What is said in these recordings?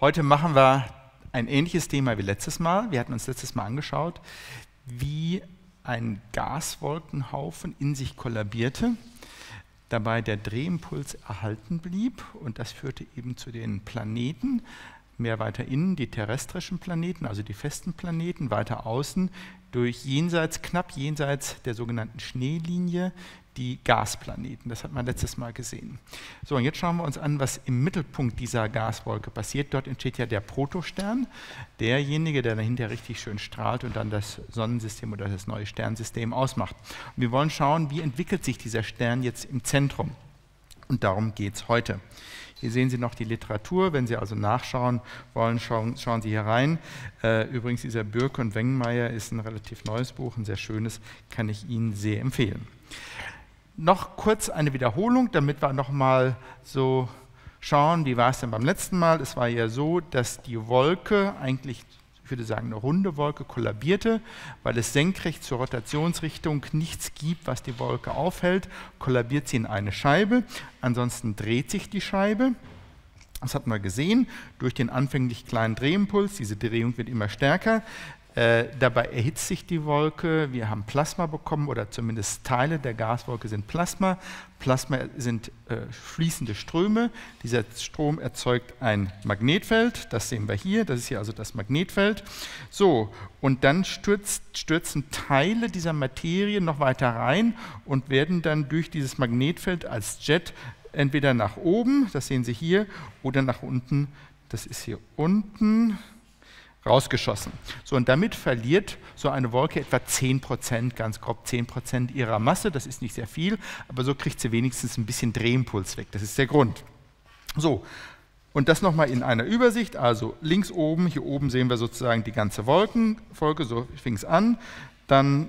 Heute machen wir ein ähnliches Thema wie letztes Mal. Wir hatten uns letztes Mal angeschaut, wie ein Gaswolkenhaufen in sich kollabierte, dabei der Drehimpuls erhalten blieb und das führte eben zu den Planeten, mehr weiter innen die terrestrischen Planeten, also die festen Planeten, weiter außen durch knapp jenseits der sogenannten Schneelinie die Gasplaneten. Das hat man letztes Mal gesehen. So, und jetzt schauen wir uns an, was im Mittelpunkt dieser Gaswolke passiert. Dort entsteht ja der Protostern, derjenige, der dahinter richtig schön strahlt und dann das Sonnensystem oder das neue Sternsystem ausmacht. Und wir wollen schauen, wie entwickelt sich dieser Stern jetzt im Zentrum. Und darum geht es heute. Hier sehen Sie noch die Literatur. Wenn Sie also nachschauen wollen, schauen Sie hier rein. Übrigens, dieser Bürke und Wengmeier ist ein relativ neues Buch, ein sehr schönes, kann ich Ihnen sehr empfehlen. Noch kurz eine Wiederholung, damit wir nochmal so schauen, wie war es denn beim letzten Mal. Es war ja so, dass die Wolke eigentlich, ich würde sagen, eine runde Wolke kollabierte, weil es senkrecht zur Rotationsrichtung nichts gibt, was die Wolke aufhält, kollabiert sie in eine Scheibe, ansonsten dreht sich die Scheibe. Das hat man gesehen, durch den anfänglich kleinen Drehimpuls, diese Drehung wird immer stärker. Dabei erhitzt sich die Wolke, wir haben Plasma bekommen oder zumindest Teile der Gaswolke sind Plasma. Plasma sind fließende Ströme, dieser Strom erzeugt ein Magnetfeld, das sehen wir hier, das ist hier also das Magnetfeld. So, und dann stürzen Teile dieser Materie noch weiter rein und werden dann durch dieses Magnetfeld als Jet entweder nach oben, das sehen Sie hier, oder nach unten, das ist hier unten, rausgeschossen. So, und damit verliert so eine Wolke etwa 10%, ganz grob 10% ihrer Masse. Das ist nicht sehr viel, aber so kriegt sie wenigstens ein bisschen Drehimpuls weg. Das ist der Grund. So, und das nochmal in einer Übersicht. Also links oben, hier oben sehen wir sozusagen die ganze Wolkenfolge. So fing es an. Dann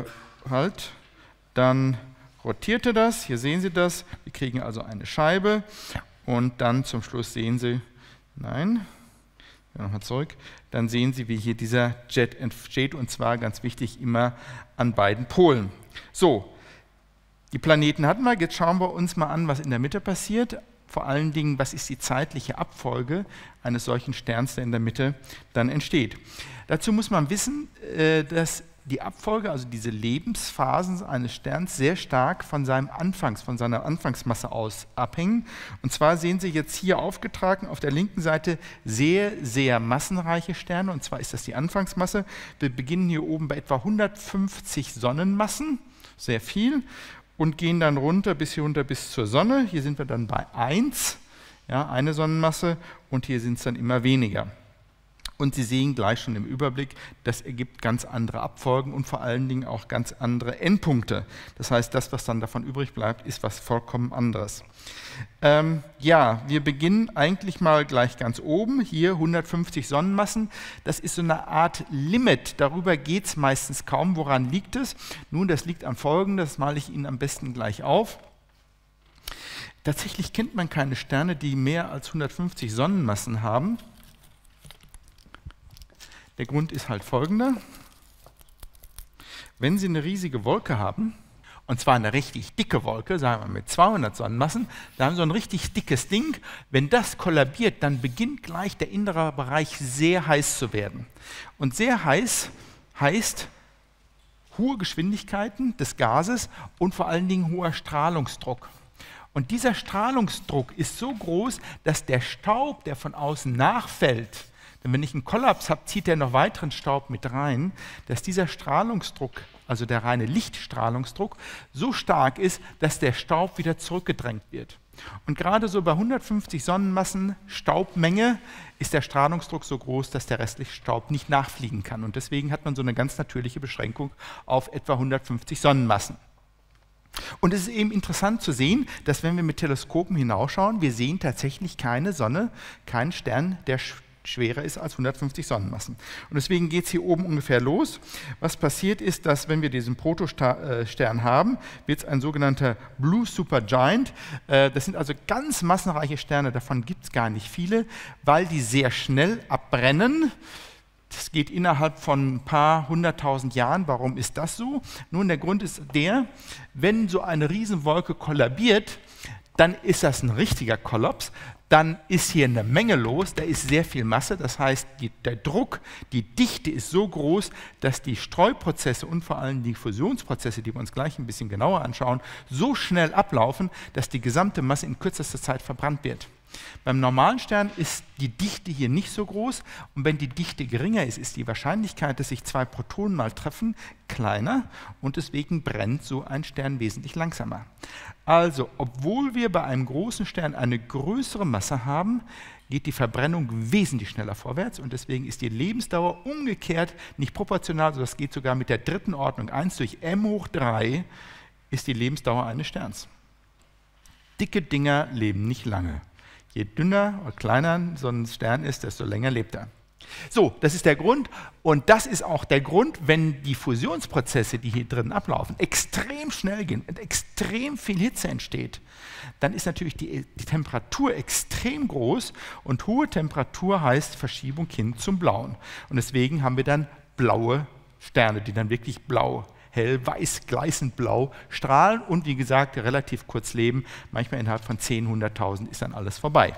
dann rotierte das. Hier sehen Sie das. Wir kriegen also eine Scheibe. Und dann zum Schluss sehen Sie, nochmal zurück, dann sehen Sie, wie hier dieser Jet entsteht, und zwar, ganz wichtig, immer an beiden Polen. So, die Planeten hatten wir, jetzt schauen wir uns mal an, was in der Mitte passiert. Vor allen Dingen, was ist die zeitliche Abfolge eines solchen Sterns, der in der Mitte dann entsteht. Dazu muss man wissen, dass die Abfolge, also diese Lebensphasen eines Sterns, sehr stark von seiner Anfangsmasse aus abhängen. Und zwar sehen Sie jetzt hier aufgetragen auf der linken Seite sehr, sehr massenreiche Sterne, und zwar ist das die Anfangsmasse. Wir beginnen hier oben bei etwa 150 Sonnenmassen, sehr viel, und gehen dann runter bis zur Sonne. Hier sind wir dann bei 1, ja, eine Sonnenmasse, und hier sind es dann immer weniger. Und Sie sehen gleich schon im Überblick, das ergibt ganz andere Abfolgen und vor allen Dingen auch ganz andere Endpunkte. Das heißt, das, was dann davon übrig bleibt, ist was vollkommen anderes. Ja, wir beginnen eigentlich mal gleich ganz oben, hier 150 Sonnenmassen. Das ist so eine Art Limit, darüber geht es meistens kaum. Woran liegt es? Nun, das liegt an Folgendem, das male ich Ihnen am besten gleich auf. Tatsächlich kennt man keine Sterne, die mehr als 150 Sonnenmassen haben. Der Grund ist halt folgender: Wenn Sie eine riesige Wolke haben, und zwar eine richtig dicke Wolke, sagen wir mit 200 Sonnenmassen, da haben Sie so ein richtig dickes Ding. Wenn das kollabiert, dann beginnt gleich der innere Bereich sehr heiß zu werden. Und sehr heiß heißt hohe Geschwindigkeiten des Gases und vor allen Dingen hoher Strahlungsdruck. Und dieser Strahlungsdruck ist so groß, dass der Staub, der von außen nachfällt, denn wenn ich einen Kollaps habe, zieht er noch weiteren Staub mit rein, dass dieser Strahlungsdruck, also der reine Lichtstrahlungsdruck, so stark ist, dass der Staub wieder zurückgedrängt wird. Und gerade so bei 150 Sonnenmassen Staubmenge ist der Strahlungsdruck so groß, dass der restliche Staub nicht nachfliegen kann. Und deswegen hat man so eine ganz natürliche Beschränkung auf etwa 150 Sonnenmassen. Und es ist eben interessant zu sehen, dass wenn wir mit Teleskopen hinausschauen, wir sehen tatsächlich keine Sonne, keinen Stern, der schwerer ist als 150 Sonnenmassen. Und deswegen geht es hier oben ungefähr los. Was passiert ist, dass wenn wir diesen Protostern haben, wird es ein sogenannter Blue Supergiant. Das sind also ganz massenreiche Sterne, davon gibt es gar nicht viele, weil die sehr schnell abbrennen. Das geht innerhalb von ein paar 100.000 Jahren. Warum ist das so? Nun, der Grund ist der, wenn so eine Riesenwolke kollabiert, dann ist das ein richtiger Kollaps. dann ist hier eine Menge los, da ist sehr viel Masse, das heißt, der Druck, die Dichte ist so groß, dass die Streuprozesse und vor allem die Fusionsprozesse, die wir uns gleich ein bisschen genauer anschauen, so schnell ablaufen, dass die gesamte Masse in kürzester Zeit verbrannt wird. Beim normalen Stern ist die Dichte hier nicht so groß und wenn die Dichte geringer ist, ist die Wahrscheinlichkeit, dass sich zwei Protonen mal treffen, kleiner und deswegen brennt so ein Stern wesentlich langsamer. Also, obwohl wir bei einem großen Stern eine größere Masse haben, geht die Verbrennung wesentlich schneller vorwärts und deswegen ist die Lebensdauer umgekehrt nicht proportional, sondern das geht sogar mit der dritten Ordnung. 1 durch m hoch 3 ist die Lebensdauer eines Sterns. Dicke Dinger leben nicht lange. Je dünner oder kleiner so ein Stern ist, desto länger lebt er. So, das ist der Grund und das ist auch der Grund, wenn die Fusionsprozesse, die hier drin ablaufen, extrem schnell gehen und extrem viel Hitze entsteht, dann ist natürlich die Temperatur extrem groß und hohe Temperatur heißt Verschiebung hin zum Blauen. Und deswegen haben wir dann blaue Sterne, die dann wirklich blau, hell, weiß, gleißend blau strahlen und wie gesagt relativ kurz leben. Manchmal innerhalb von 10, 100.000 ist dann alles vorbei.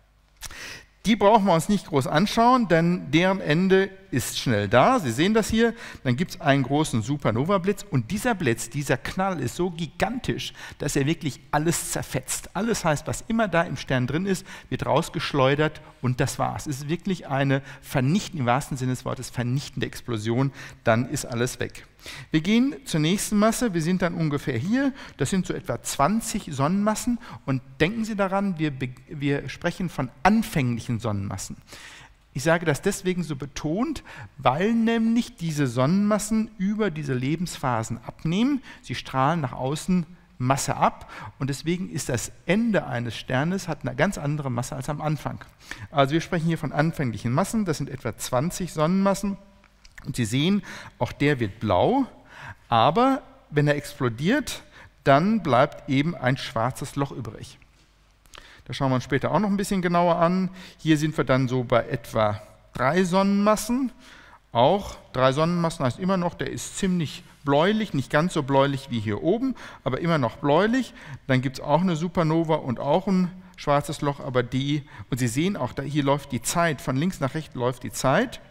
Die brauchen wir uns nicht groß anschauen, denn deren Ende ist schnell da. Sie sehen das hier. Dann gibt es einen großen Supernova-Blitz und dieser Blitz, dieser Knall ist so gigantisch, dass er wirklich alles zerfetzt. Alles heißt, was immer da im Stern drin ist, wird rausgeschleudert und das war's. Es ist wirklich eine vernichtende, im wahrsten Sinne des Wortes, vernichtende Explosion. Dann ist alles weg. Wir gehen zur nächsten Masse, wir sind dann ungefähr hier, das sind so etwa 20 Sonnenmassen und denken Sie daran, wir sprechen von anfänglichen Sonnenmassen. Ich sage das deswegen so betont, weil nämlich diese Sonnenmassen über diese Lebensphasen abnehmen, sie strahlen nach außen Masse ab und deswegen ist das Ende eines Sternes, hat eine ganz andere Masse als am Anfang. Also wir sprechen hier von anfänglichen Massen, das sind etwa 20 Sonnenmassen. Und Sie sehen, auch der wird blau, aber wenn er explodiert, dann bleibt eben ein schwarzes Loch übrig. Das schauen wir uns später auch noch ein bisschen genauer an. Hier sind wir dann so bei etwa 3 Sonnenmassen. Auch 3 Sonnenmassen heißt immer noch, der ist ziemlich bläulich, nicht ganz so bläulich wie hier oben, aber immer noch bläulich. Dann gibt es auch eine Supernova und auch ein schwarzes Loch, aber und Sie sehen auch, hier läuft die Zeit, von links nach rechts läuft die Zeit.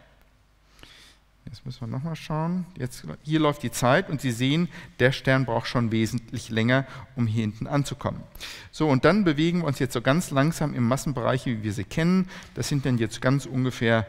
Jetzt müssen wir nochmal schauen. Hier läuft die Zeit und Sie sehen, der Stern braucht schon wesentlich länger, um hier hinten anzukommen. So, und dann bewegen wir uns jetzt so ganz langsam im Massenbereich, wie wir sie kennen. Das sind dann jetzt ganz ungefähr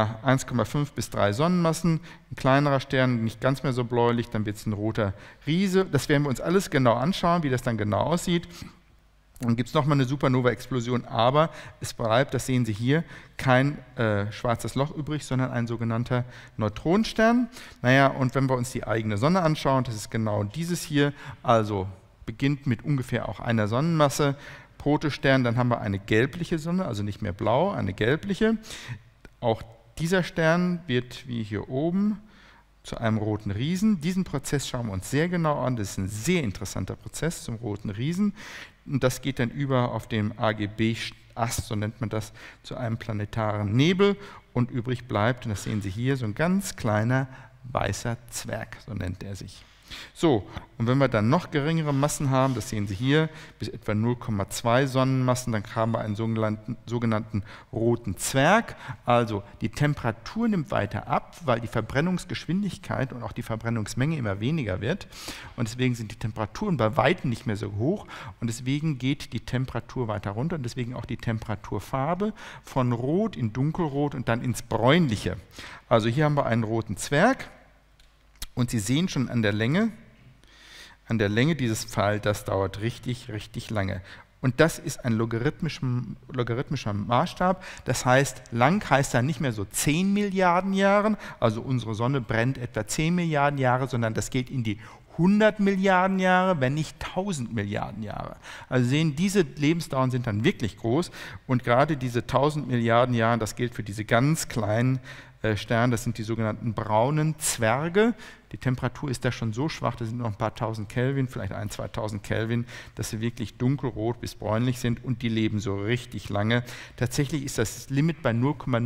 1,5 bis 3 Sonnenmassen. Ein kleinerer Stern, nicht ganz mehr so bläulich, dann wird es ein roter Riese. Das werden wir uns alles genau anschauen, wie das dann genau aussieht. Dann gibt es nochmal eine Supernova-Explosion, aber es bleibt, das sehen Sie hier, kein schwarzes Loch übrig, sondern ein sogenannter Neutronenstern. Naja, und wenn wir uns die eigene Sonne anschauen, das ist genau dieses hier, also beginnt mit ungefähr auch einer Sonnenmasse, Protostern, dann haben wir eine gelbliche Sonne, also nicht mehr blau, eine gelbliche. Auch dieser Stern wird, wie hier oben, zu einem roten Riesen. Diesen Prozess schauen wir uns sehr genau an, das ist ein sehr interessanter Prozess zum roten Riesen. Und das geht dann über auf dem AGB-Ast, so nennt man das, zu einem planetaren Nebel und übrig bleibt, und das sehen Sie hier, so ein ganz kleiner weißer Zwerg, so nennt er sich. So, und wenn wir dann noch geringere Massen haben, das sehen Sie hier, bis etwa 0,2 Sonnenmassen, dann haben wir einen sogenannten roten Zwerg. Also die Temperatur nimmt weiter ab, weil die Verbrennungsgeschwindigkeit und auch die Verbrennungsmenge immer weniger wird. Und deswegen sind die Temperaturen bei weitem nicht mehr so hoch und deswegen geht die Temperatur weiter runter und deswegen auch die Temperaturfarbe von Rot in Dunkelrot und dann ins Bräunliche. Also hier haben wir einen roten Zwerg. Und Sie sehen schon an der Länge dieses Pfeils, das dauert richtig, richtig lange. Und das ist ein logarithmischer Maßstab. Das heißt, lang heißt dann nicht mehr so 10 Milliarden Jahre, also unsere Sonne brennt etwa 10 Milliarden Jahre, sondern das geht in die 100 Milliarden Jahre, wenn nicht 1000 Milliarden Jahre. Also sehen, diese Lebensdauern sind dann wirklich groß und gerade diese 1000 Milliarden Jahre, das gilt für diese ganz kleinen Stern, das sind die sogenannten braunen Zwerge. Die Temperatur ist da schon so schwach, das sind noch ein paar tausend Kelvin, vielleicht 1.000, 2.000 Kelvin, dass sie wirklich dunkelrot bis bräunlich sind und die leben so richtig lange. Tatsächlich ist das Limit bei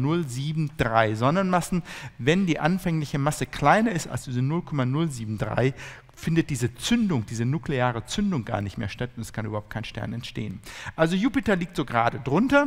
0,073 Sonnenmassen. Wenn die anfängliche Masse kleiner ist als diese 0,073, findet diese Zündung, diese nukleare Zündung gar nicht mehr statt und es kann überhaupt kein Stern entstehen. Also Jupiter liegt so gerade drunter.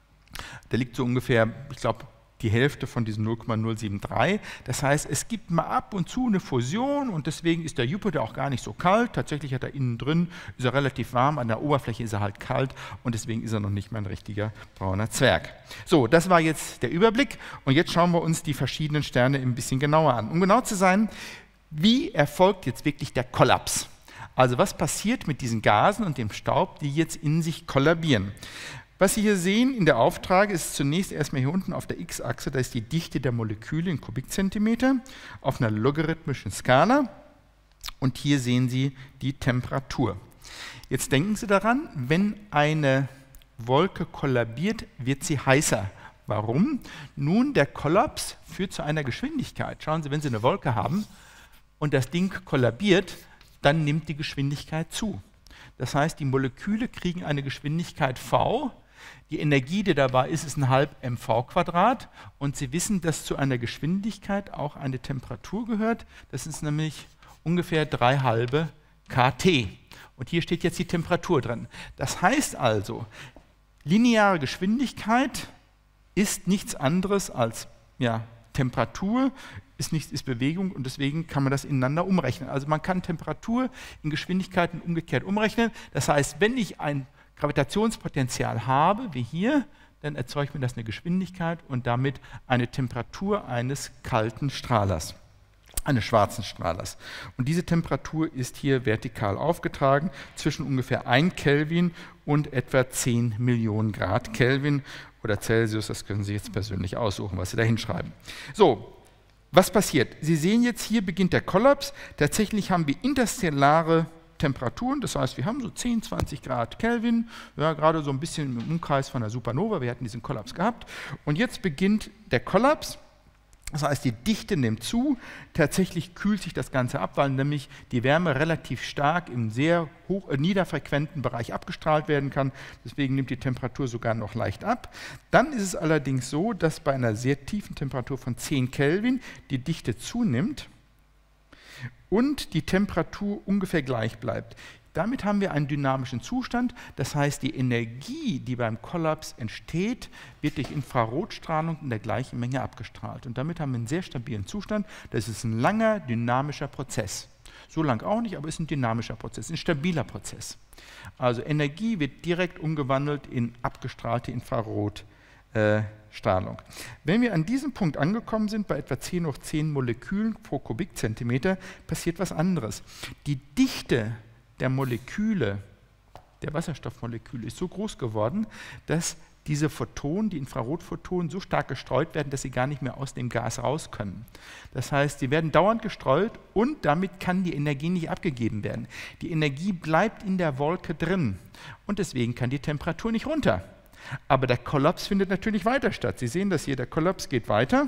Der liegt so ungefähr, ich glaube, die Hälfte von diesen 0,073. Das heißt, es gibt mal ab und zu eine Fusion und deswegen ist der Jupiter auch gar nicht so kalt. Tatsächlich hat er innen drin, ist er relativ warm, an der Oberfläche ist er halt kalt und deswegen ist er noch nicht mal ein richtiger brauner Zwerg. So, das war jetzt der Überblick und jetzt schauen wir uns die verschiedenen Sterne ein bisschen genauer an. Um genau zu sein, wie erfolgt jetzt wirklich der Kollaps? Also was passiert mit diesen Gasen und dem Staub, die jetzt in sich kollabieren? Was Sie hier sehen in der Auftrage ist zunächst erstmal hier unten auf der X-Achse, da ist die Dichte der Moleküle in Kubikzentimeter auf einer logarithmischen Skala und hier sehen Sie die Temperatur. Jetzt denken Sie daran, wenn eine Wolke kollabiert, wird sie heißer. Warum? Nun, der Kollaps führt zu einer Geschwindigkeit. Schauen Sie, wenn Sie eine Wolke haben und das Ding kollabiert, dann nimmt die Geschwindigkeit zu. Das heißt, die Moleküle kriegen eine Geschwindigkeit v. Die Energie, die dabei ist, ist ein halb mv² und Sie wissen, dass zu einer Geschwindigkeit auch eine Temperatur gehört. Das ist nämlich ungefähr 3 halbe kT. Und hier steht jetzt die Temperatur drin. Das heißt also, lineare Geschwindigkeit ist nichts anderes als Temperatur, ist Bewegung und deswegen kann man das ineinander umrechnen. Also man kann Temperatur in Geschwindigkeiten umgekehrt umrechnen. Das heißt, wenn ich ein Gravitationspotenzial habe, wie hier, dann erzeugt mir das eine Geschwindigkeit und damit eine Temperatur eines kalten Strahlers, eines schwarzen Strahlers. Und diese Temperatur ist hier vertikal aufgetragen zwischen ungefähr 1 Kelvin und etwa 10 Millionen Grad Kelvin oder Celsius, das können Sie jetzt persönlich aussuchen, was Sie da hinschreiben. So, was passiert? Sie sehen jetzt, hier beginnt der Kollaps. Tatsächlich haben wir interstellare Temperaturen, das heißt, wir haben so 10, 20 Grad Kelvin, ja, gerade so ein bisschen im Umkreis von der Supernova, wir hatten diesen Kollaps gehabt. Und jetzt beginnt der Kollaps, das heißt, die Dichte nimmt zu, tatsächlich kühlt sich das Ganze ab, weil nämlich die Wärme relativ stark im sehr niederfrequenten Bereich abgestrahlt werden kann, deswegen nimmt die Temperatur sogar noch leicht ab. Dann ist es allerdings so, dass bei einer sehr tiefen Temperatur von 10 Kelvin die Dichte zunimmt und die Temperatur ungefähr gleich bleibt. Damit haben wir einen dynamischen Zustand, das heißt, die Energie, die beim Kollaps entsteht, wird durch Infrarotstrahlung in der gleichen Menge abgestrahlt. Und damit haben wir einen sehr stabilen Zustand. Das ist ein langer, dynamischer Prozess. So lang auch nicht, aber es ist ein dynamischer Prozess, ein stabiler Prozess. Also Energie wird direkt umgewandelt in abgestrahlte Infrarotstrahlung. Wenn wir an diesem Punkt angekommen sind, bei etwa 10 hoch 10 Molekülen pro Kubikzentimeter, passiert was anderes. Die Dichte der Moleküle, der Wasserstoffmoleküle, ist so groß geworden, dass diese Photonen, die Infrarotphotonen, so stark gestreut werden, dass sie gar nicht mehr aus dem Gas raus können. Das heißt, sie werden dauernd gestreut und damit kann die Energie nicht abgegeben werden. Die Energie bleibt in der Wolke drin und deswegen kann die Temperatur nicht runter. Aber der Kollaps findet natürlich weiter statt. Sie sehen das hier, der Kollaps geht weiter,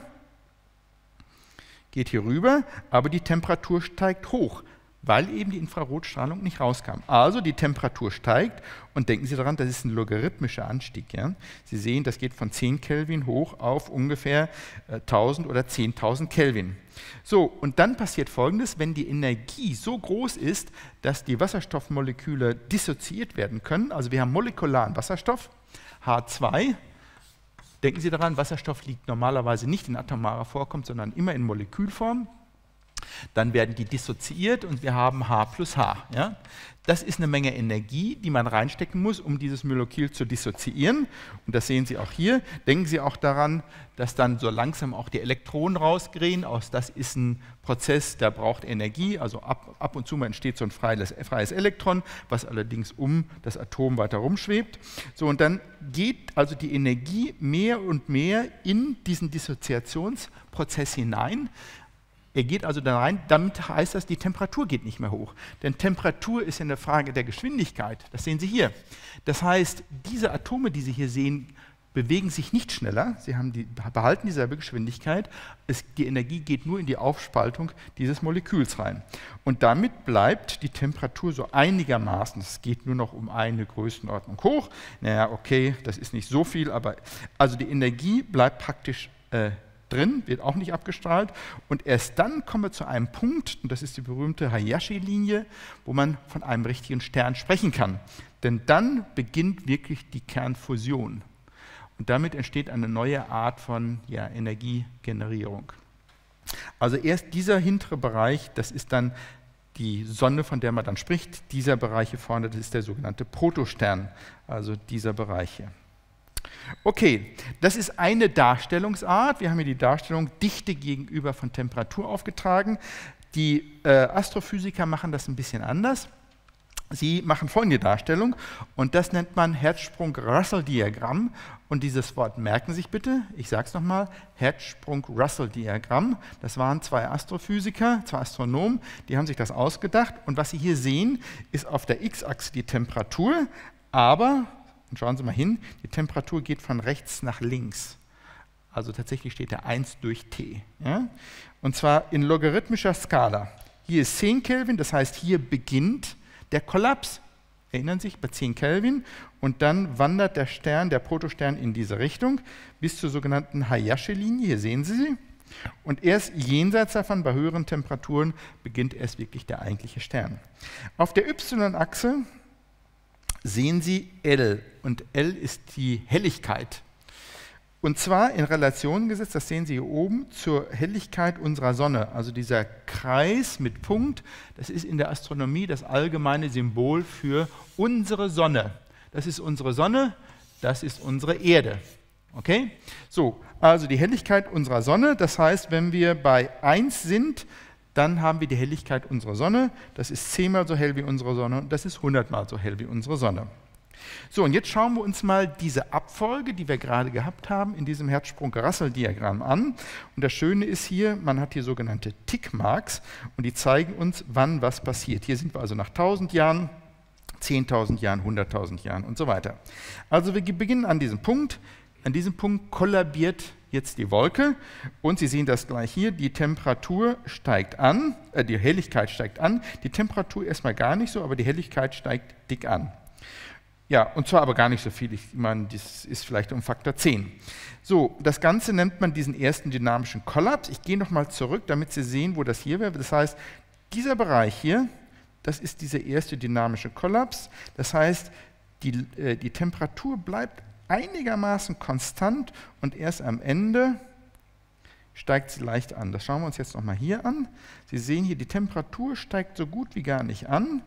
geht hier rüber, aber die Temperatur steigt hoch, weil eben die Infrarotstrahlung nicht rauskam. Also die Temperatur steigt und denken Sie daran, das ist ein logarithmischer Anstieg. Ja? Sie sehen, das geht von 10 Kelvin hoch auf ungefähr 1000 oder 10.000 Kelvin. So, und dann passiert Folgendes, wenn die Energie so groß ist, dass die Wasserstoffmoleküle dissoziiert werden können, also wir haben molekularen Wasserstoff, H2, denken Sie daran, Wasserstoff liegt normalerweise nicht in atomarer Form, sondern immer in Molekülform. Dann werden die dissoziiert und wir haben H plus H. Ja? Das ist eine Menge Energie, die man reinstecken muss, um dieses Molekül zu dissoziieren. Und das sehen Sie auch hier. Denken Sie auch daran, dass dann so langsam auch die Elektronen rausgehen. Das ist ein Prozess, der braucht Energie. Also ab und zu mal entsteht so ein freies Elektron, was allerdings um das Atom weiter rumschwebt. So, und dann geht also die Energie mehr und mehr in diesen Dissoziationsprozess hinein. Er geht also da rein, damit heißt das, die Temperatur geht nicht mehr hoch. Denn Temperatur ist ja eine Frage der Geschwindigkeit. Das sehen Sie hier. Das heißt, diese Atome, die Sie hier sehen, bewegen sich nicht schneller, behalten dieselbe Geschwindigkeit, die Energie geht nur in die Aufspaltung dieses Moleküls rein. Und damit bleibt die Temperatur so einigermaßen, es geht nur noch um eine Größenordnung hoch, naja, okay, das ist nicht so viel, aber also die Energie bleibt praktisch drin, wird auch nicht abgestrahlt, und erst dann kommen wir zu einem Punkt, und das ist die berühmte Hayashi-Linie, wo man von einem richtigen Stern sprechen kann. Denn dann beginnt wirklich die Kernfusion. Und damit entsteht eine neue Art von Energiegenerierung. Also erst dieser hintere Bereich, das ist dann die Sonne, von der man dann spricht. Dieser Bereich hier vorne, das ist der sogenannte Protostern, also dieser Bereich hier. Okay, das ist eine Darstellungsart. Wir haben hier die Darstellung Dichte gegenüber von Temperatur aufgetragen. Die Astrophysiker machen das ein bisschen anders. Sie machen folgende Darstellung, und das nennt man Hertzsprung-Russell-Diagramm. Und dieses Wort merken Sie sich bitte, ich sage es nochmal, Hertzsprung-Russell-Diagramm. Das waren zwei Astrophysiker, zwei Astronomen, die haben sich das ausgedacht. Und was Sie hier sehen, ist auf der X-Achse die Temperatur, aber, und schauen Sie mal hin, die Temperatur geht von rechts nach links. Also tatsächlich steht da 1 durch T. Ja? Und zwar in logarithmischer Skala. Hier ist 10 Kelvin, das heißt, hier beginnt der Kollaps, erinnern Sie sich, bei 10 Kelvin, und dann wandert der Stern, der Protostern, in diese Richtung bis zur sogenannten Hayashi-Linie, hier sehen Sie sie, und erst jenseits davon, bei höheren Temperaturen, beginnt erst wirklich der eigentliche Stern. Auf der Y-Achse sehen Sie L, und L ist die Helligkeit. Und zwar in Relation gesetzt, das sehen Sie hier oben, zur Helligkeit unserer Sonne. Also dieser Kreis mit Punkt, das ist in der Astronomie das allgemeine Symbol für unsere Sonne. Das ist unsere Sonne, das ist unsere Erde. Okay? So, also die Helligkeit unserer Sonne, das heißt, wenn wir bei 1 sind, dann haben wir die Helligkeit unserer Sonne. Das ist 10-mal so hell wie unsere Sonne, und das ist 100-mal so hell wie unsere Sonne. So, und jetzt schauen wir uns mal diese Abfolge, die wir gerade gehabt haben, in diesem Hertzsprung-Russell-Diagramm an. Und das Schöne ist hier, man hat hier sogenannte Tickmarks, und die zeigen uns, wann was passiert. Hier sind wir also nach 1000 Jahren, 10.000 Jahren, 100.000 Jahren und so weiter. Also wir beginnen an diesem Punkt. An diesem Punkt kollabiert jetzt die Wolke, und Sie sehen das gleich hier, die Temperatur steigt an, die Helligkeit steigt an, die Temperatur erstmal gar nicht so, aber die Helligkeit steigt dick an. Ja, und zwar aber gar nicht so viel, ich meine, das ist vielleicht um Faktor 10. So, das Ganze nennt man diesen ersten dynamischen Kollaps. Ich gehe nochmal zurück, damit Sie sehen, wo das hier wäre. Das heißt, dieser Bereich hier, das ist dieser erste dynamische Kollaps. Das heißt, die Temperatur bleibt einigermaßen konstant, und erst am Ende steigt sie leicht an. Das schauen wir uns jetzt nochmal hier an. Sie sehen hier, die Temperatur steigt so gut wie gar nicht an.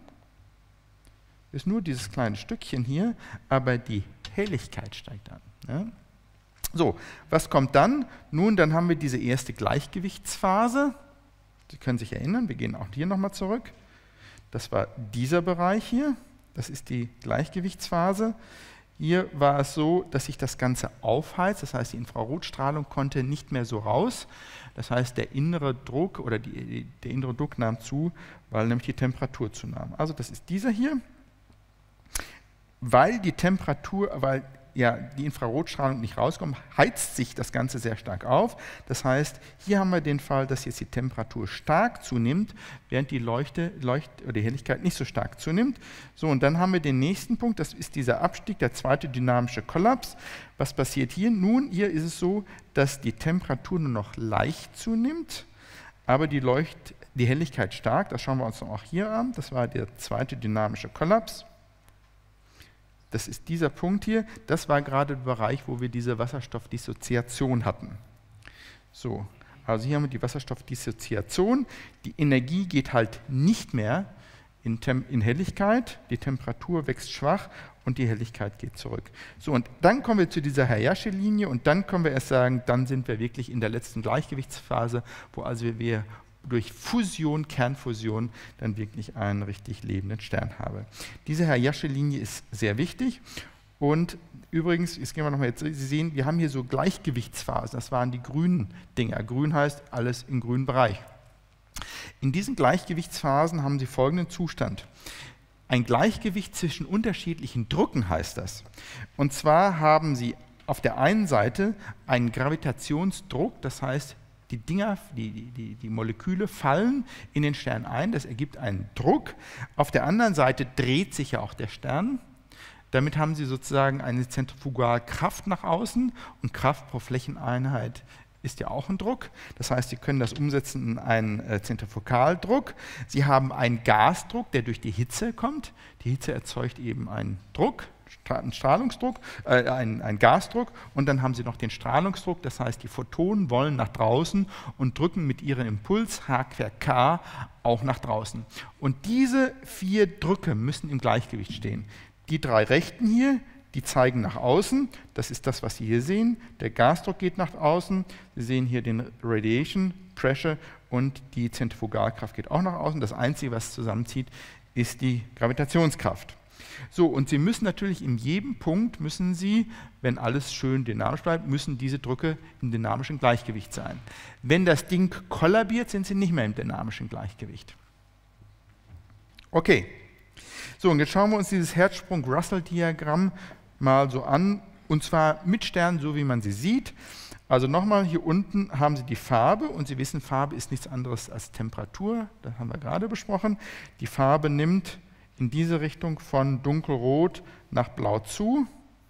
Ist nur dieses kleine Stückchen hier, aber die Helligkeit steigt an. Ja? So, was kommt dann? Nun, dann haben wir diese erste Gleichgewichtsphase. Sie können sich erinnern, wir gehen auch hier nochmal zurück. Das war dieser Bereich hier, das ist die Gleichgewichtsphase. Hier war es so, dass sich das Ganze aufheizt, das heißt, die Infrarotstrahlung konnte nicht mehr so raus. Das heißt, der innere Druck oder der innere Druck nahm zu, weil nämlich die Temperatur zunahm. Also das ist dieser hier. Weil die Infrarotstrahlung nicht rauskommt, heizt sich das Ganze sehr stark auf. Das heißt, hier haben wir den Fall, dass jetzt die Temperatur stark zunimmt, während die die Helligkeit nicht so stark zunimmt. So, und dann haben wir den nächsten Punkt, das ist dieser Abstieg, der zweite dynamische Kollaps. Was passiert hier? Nun, hier ist es so, dass die Temperatur nur noch leicht zunimmt, aber die Helligkeit stark. Das schauen wir uns auch hier an. Das war der zweite dynamische Kollaps. Das ist dieser Punkt hier, das war gerade der Bereich, wo wir diese Wasserstoffdissoziation hatten. So, also hier haben wir die Wasserstoffdissoziation. Die Energie geht halt nicht mehr in Helligkeit, die Temperatur wächst schwach und die Helligkeit geht zurück. So, und dann kommen wir zu dieser Hayashi-Linie, und dann können wir erst sagen, dann sind wir wirklich in der letzten Gleichgewichtsphase, wo also wir durch Fusion, Kernfusion, dann wirklich einen richtig lebenden Stern haben. Diese Hayashi-Linie ist sehr wichtig, und übrigens, jetzt gehen wir nochmal, Sie sehen, wir haben hier so Gleichgewichtsphasen, das waren die grünen Dinger. Grün heißt alles im grünen Bereich. In diesen Gleichgewichtsphasen haben Sie folgenden Zustand. Ein Gleichgewicht zwischen unterschiedlichen Drucken heißt das. Und zwar haben Sie auf der einen Seite einen Gravitationsdruck, das heißt, die Moleküle fallen in den Stern ein, das ergibt einen Druck. Auf der anderen Seite dreht sich ja auch der Stern. Damit haben Sie sozusagen eine Zentrifugalkraft nach außen und Kraft pro Flächeneinheit ist ja auch ein Druck. Das heißt, Sie können das umsetzen in einen Zentrifugaldruck. Sie haben einen Gasdruck, der durch die Hitze kommt. Die Hitze erzeugt eben einen Druck, einen Strahlungsdruck, einen Gasdruck und dann haben Sie noch den Strahlungsdruck. Das heißt, die Photonen wollen nach draußen und drücken mit ihrem Impuls H quer K auch nach draußen. Und diese 4 Drücke müssen im Gleichgewicht stehen. Die 3 rechten hier, die zeigen nach außen. Das ist das, was Sie hier sehen. Der Gasdruck geht nach außen. Sie sehen hier den Radiation Pressure und die Zentrifugalkraft geht auch nach außen. Das Einzige, was zusammenzieht, ist die Gravitationskraft. So, und Sie müssen natürlich in jedem Punkt, wenn alles schön dynamisch bleibt, müssen diese Drücke im dynamischen Gleichgewicht sein. Wenn das Ding kollabiert, sind sie nicht mehr im dynamischen Gleichgewicht. Okay. So, und jetzt schauen wir uns dieses Herzsprung-Russell-Diagramm mal so an, und zwar mit Sternen, so wie man sie sieht. Also nochmal, hier unten haben Sie die Farbe, und Sie wissen, Farbe ist nichts anderes als Temperatur, das haben wir gerade besprochen. Die Farbe nimmt in diese Richtung von dunkelrot nach blau zu.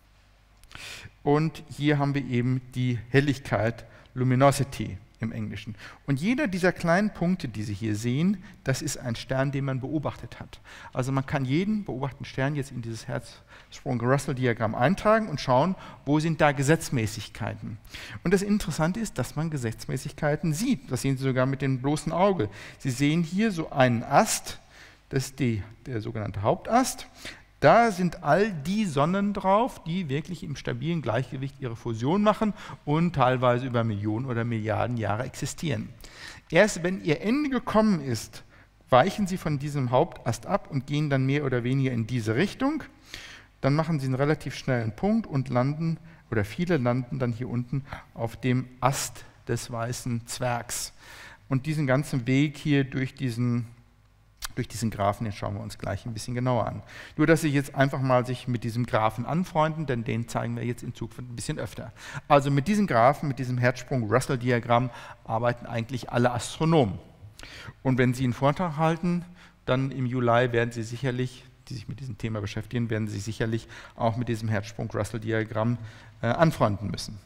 Und hier haben wir eben die Helligkeit, Luminosity im Englischen. Und jeder dieser kleinen Punkte, die Sie hier sehen, das ist ein Stern, den man beobachtet hat. Also man kann jeden beobachteten Stern jetzt in dieses Hertzsprung-Russell-Diagramm eintragen und schauen, wo sind da Gesetzmäßigkeiten. Und das Interessante ist, dass man Gesetzmäßigkeiten sieht. Das sehen Sie sogar mit dem bloßen Auge. Sie sehen hier so einen Ast, das ist der sogenannte Hauptast. Da sind all die Sonnen drauf, die wirklich im stabilen Gleichgewicht ihre Fusion machen und teilweise über Millionen oder Milliarden Jahre existieren. Erst wenn ihr Ende gekommen ist, weichen sie von diesem Hauptast ab und gehen dann mehr oder weniger in diese Richtung. Dann machen sie einen relativ schnellen Punkt und landen, oder viele landen dann hier unten auf dem Ast des weißen Zwergs. Und diesen ganzen Weg hier durch diesen Graphen, den schauen wir uns gleich ein bisschen genauer an. Nur, dass Sie jetzt einfach mal sich mit diesem Graphen anfreunden, denn den zeigen wir jetzt in Zukunft ein bisschen öfter. Also mit diesem Graphen, mit diesem Herzsprung-Russell-Diagramm arbeiten eigentlich alle Astronomen. Und wenn Sie einen Vortrag halten, dann im Juli werden Sie sicherlich, die sich mit diesem Thema beschäftigen, werden Sie sicherlich auch mit diesem Herzsprung-Russell-Diagramm anfreunden müssen.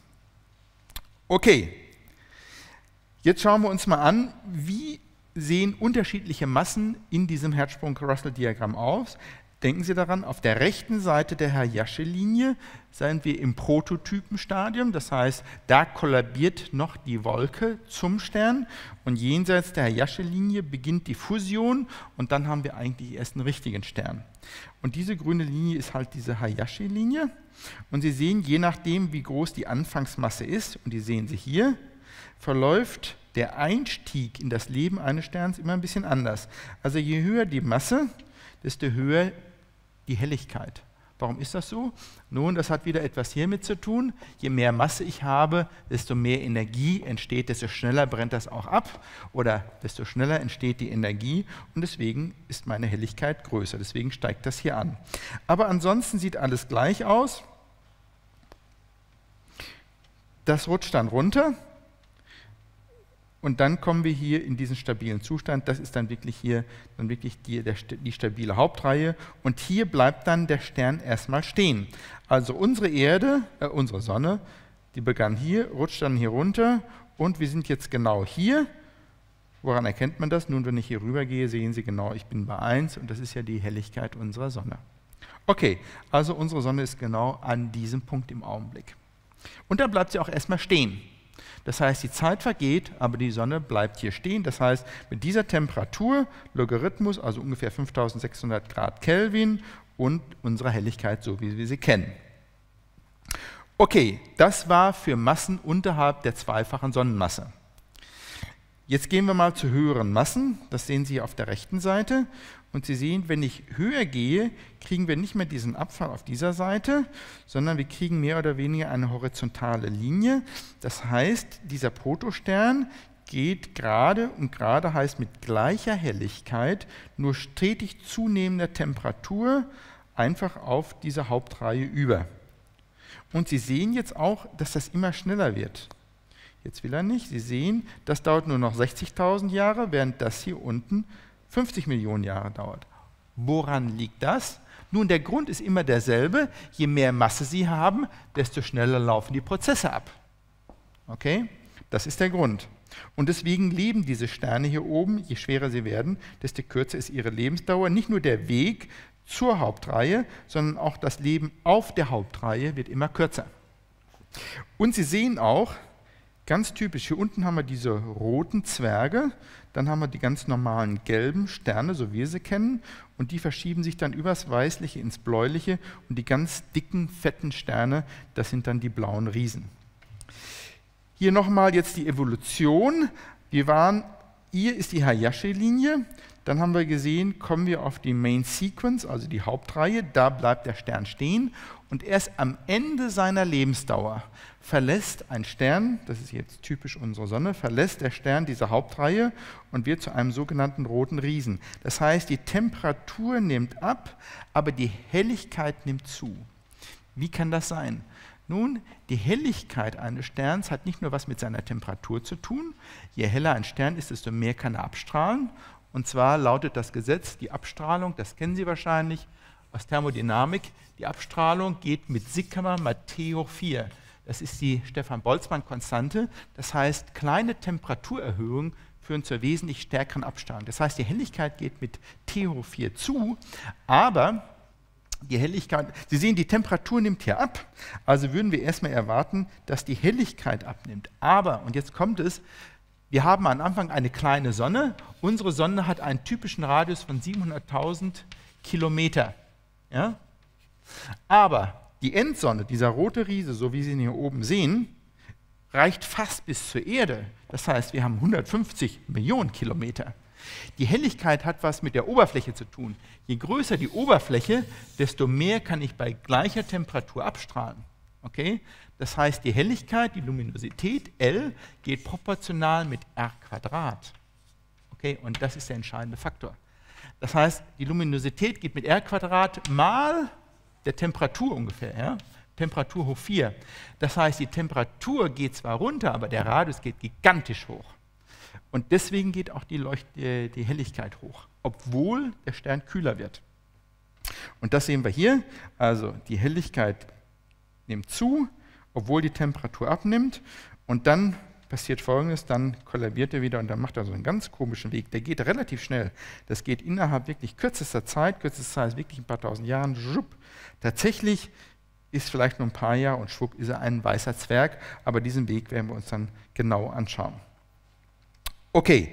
Okay, jetzt schauen wir uns mal an, wie sehen unterschiedliche Massen in diesem Herzsprung-Russell-Diagramm aus. Denken Sie daran, auf der rechten Seite der Hayashi-Linie sind wir im Prototypenstadium, das heißt, da kollabiert noch die Wolke zum Stern und jenseits der Hayashi-Linie beginnt die Fusion und dann haben wir eigentlich erst einen richtigen Stern. Und diese grüne Linie ist halt diese Hayashi-Linie und Sie sehen, je nachdem, wie groß die Anfangsmasse ist, und die sehen Sie hier, verläuft der Einstieg in das Leben eines Sterns immer ein bisschen anders. Also je höher die Masse, desto höher die Helligkeit. Warum ist das so? Nun, das hat wieder etwas hiermit zu tun. Je mehr Masse ich habe, desto mehr Energie entsteht, desto schneller brennt das auch ab oder desto schneller entsteht die Energie und deswegen ist meine Helligkeit größer. Deswegen steigt das hier an. Aber ansonsten sieht alles gleich aus. Das rutscht dann runter. Und dann kommen wir hier in diesen stabilen Zustand. Das ist dann wirklich hier die stabile Hauptreihe. Und hier bleibt dann der Stern erstmal stehen. Also unsere Erde, unsere Sonne, die begann hier, rutscht dann hier runter und wir sind jetzt genau hier. Woran erkennt man das? Nun, wenn ich hier rüber gehe, sehen Sie genau, ich bin bei 1 und das ist ja die Helligkeit unserer Sonne. Okay, also unsere Sonne ist genau an diesem Punkt im Augenblick. Und dann bleibt sie auch erstmal stehen. Das heißt, die Zeit vergeht, aber die Sonne bleibt hier stehen. Das heißt, mit dieser Temperatur, Logarithmus, also ungefähr 5600 Grad Kelvin und unserer Helligkeit, so wie wir sie kennen. Okay, das war für Massen unterhalb der zweifachen Sonnenmasse. Jetzt gehen wir mal zu höheren Massen. Das sehen Sie hier auf der rechten Seite. Und Sie sehen, wenn ich höher gehe, kriegen wir nicht mehr diesen Abfall auf dieser Seite, sondern wir kriegen mehr oder weniger eine horizontale Linie. Das heißt, dieser Protostern geht gerade, und gerade heißt mit gleicher Helligkeit, nur stetig zunehmender Temperatur einfach auf diese Hauptreihe über. Und Sie sehen jetzt auch, dass das immer schneller wird. Jetzt will er nicht. Sie sehen, das dauert nur noch 60.000 Jahre, während das hier unten 50 Millionen Jahre dauert. Woran liegt das? Nun, der Grund ist immer derselbe. Je mehr Masse Sie haben, desto schneller laufen die Prozesse ab. Okay? Das ist der Grund. Und deswegen leben diese Sterne hier oben, je schwerer sie werden, desto kürzer ist ihre Lebensdauer. Nicht nur der Weg zur Hauptreihe, sondern auch das Leben auf der Hauptreihe wird immer kürzer. Und Sie sehen auch, ganz typisch, hier unten haben wir diese roten Zwerge, dann haben wir die ganz normalen gelben Sterne, so wie wir sie kennen, und die verschieben sich dann übers Weißliche ins Bläuliche und die ganz dicken, fetten Sterne, das sind dann die blauen Riesen. Hier nochmal jetzt die Evolution. Hier ist die Hayashi-Linie. Dann haben wir gesehen, kommen wir auf die Main Sequence, also die Hauptreihe. Da bleibt der Stern stehen. Und erst am Ende seiner Lebensdauer verlässt ein Stern, das ist jetzt typisch unsere Sonne, verlässt der Stern diese Hauptreihe und wird zu einem sogenannten roten Riesen. Das heißt, die Temperatur nimmt ab, aber die Helligkeit nimmt zu. Wie kann das sein? Nun, die Helligkeit eines Sterns hat nicht nur was mit seiner Temperatur zu tun. Je heller ein Stern ist, desto mehr kann er abstrahlen. Und zwar lautet das Gesetz, die Abstrahlung, das kennen Sie wahrscheinlich aus Thermodynamik, die Abstrahlung geht mit Sigma mal T hoch 4. Das ist die Stefan-Boltzmann-Konstante. Das heißt, kleine Temperaturerhöhungen führen zur wesentlich stärkeren Abstrahlung. Das heißt, die Helligkeit geht mit T hoch 4 zu, aber die Helligkeit, Sie sehen, die Temperatur nimmt hier ab, also würden wir erstmal erwarten, dass die Helligkeit abnimmt. Aber, und jetzt kommt es, wir haben am Anfang eine kleine Sonne. Unsere Sonne hat einen typischen Radius von 700.000 Kilometer. Ja? Aber die Endsonne, dieser rote Riese, so wie Sie ihn hier oben sehen, reicht fast bis zur Erde. Das heißt, wir haben 150 Millionen Kilometer. Die Helligkeit hat was mit der Oberfläche zu tun. Je größer die Oberfläche, desto mehr kann ich bei gleicher Temperatur abstrahlen. Okay? Das heißt, die Helligkeit, die Luminosität, L, geht proportional mit R². Okay? Und das ist der entscheidende Faktor. Das heißt, die Luminosität geht mit R² mal der Temperatur ungefähr. Ja? Temperatur hoch 4. Das heißt, die Temperatur geht zwar runter, aber der Radius geht gigantisch hoch. Und deswegen geht auch die Helligkeit hoch, obwohl der Stern kühler wird. Und das sehen wir hier. Also die Helligkeit nimmt zu, obwohl die Temperatur abnimmt. Und dann passiert Folgendes, dann kollabiert er wieder und dann macht er so einen ganz komischen Weg. Der geht relativ schnell. Das geht innerhalb wirklich kürzester Zeit ist wirklich ein paar tausend Jahren. Schupp. Tatsächlich ist vielleicht nur ein paar Jahre und schwupp ist er ein weißer Zwerg. Aber diesen Weg werden wir uns dann genau anschauen. Okay,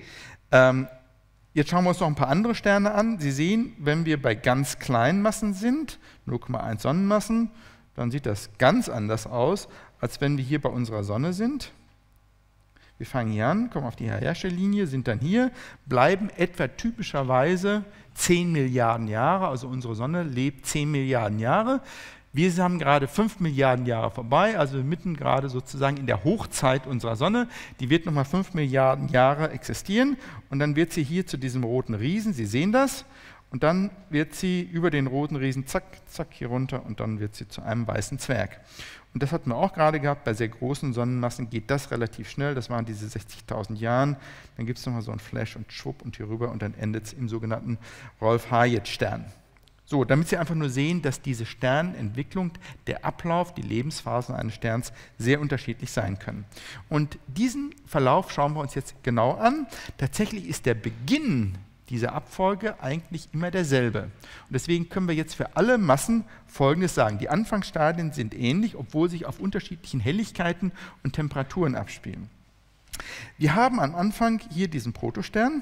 jetzt schauen wir uns noch ein paar andere Sterne an. Sie sehen, wenn wir bei ganz kleinen Massen sind, 0,1 Sonnenmassen, dann sieht das ganz anders aus, als wenn wir hier bei unserer Sonne sind. Wir fangen hier an, kommen auf die Hayashi-Linie, sind dann hier, bleiben etwa typischerweise 10 Milliarden Jahre, also unsere Sonne lebt 10 Milliarden Jahre. Wir haben gerade 5 Milliarden Jahre vorbei, also mitten gerade sozusagen in der Hochzeit unserer Sonne. Die wird nochmal 5 Milliarden Jahre existieren und dann wird sie hier zu diesem roten Riesen, Sie sehen das, und dann wird sie über den roten Riesen zack, zack hier runter und dann wird sie zu einem weißen Zwerg. Und das hatten wir auch gerade gehabt, bei sehr großen Sonnenmassen geht das relativ schnell, das waren diese 60.000 Jahren, dann gibt es nochmal so einen Flash und schwupp und hier rüber und dann endet es im sogenannten Rolf-Hayek-Stern. So, damit Sie einfach nur sehen, dass diese Sternentwicklung, der Ablauf, die Lebensphasen eines Sterns sehr unterschiedlich sein können. Und diesen Verlauf schauen wir uns jetzt genau an. Tatsächlich ist der Beginn dieser Abfolge eigentlich immer derselbe. Und deswegen können wir jetzt für alle Massen Folgendes sagen. Die Anfangsstadien sind ähnlich, obwohl sich auf unterschiedlichen Helligkeiten und Temperaturen abspielen. Wir haben am Anfang hier diesen Protostern.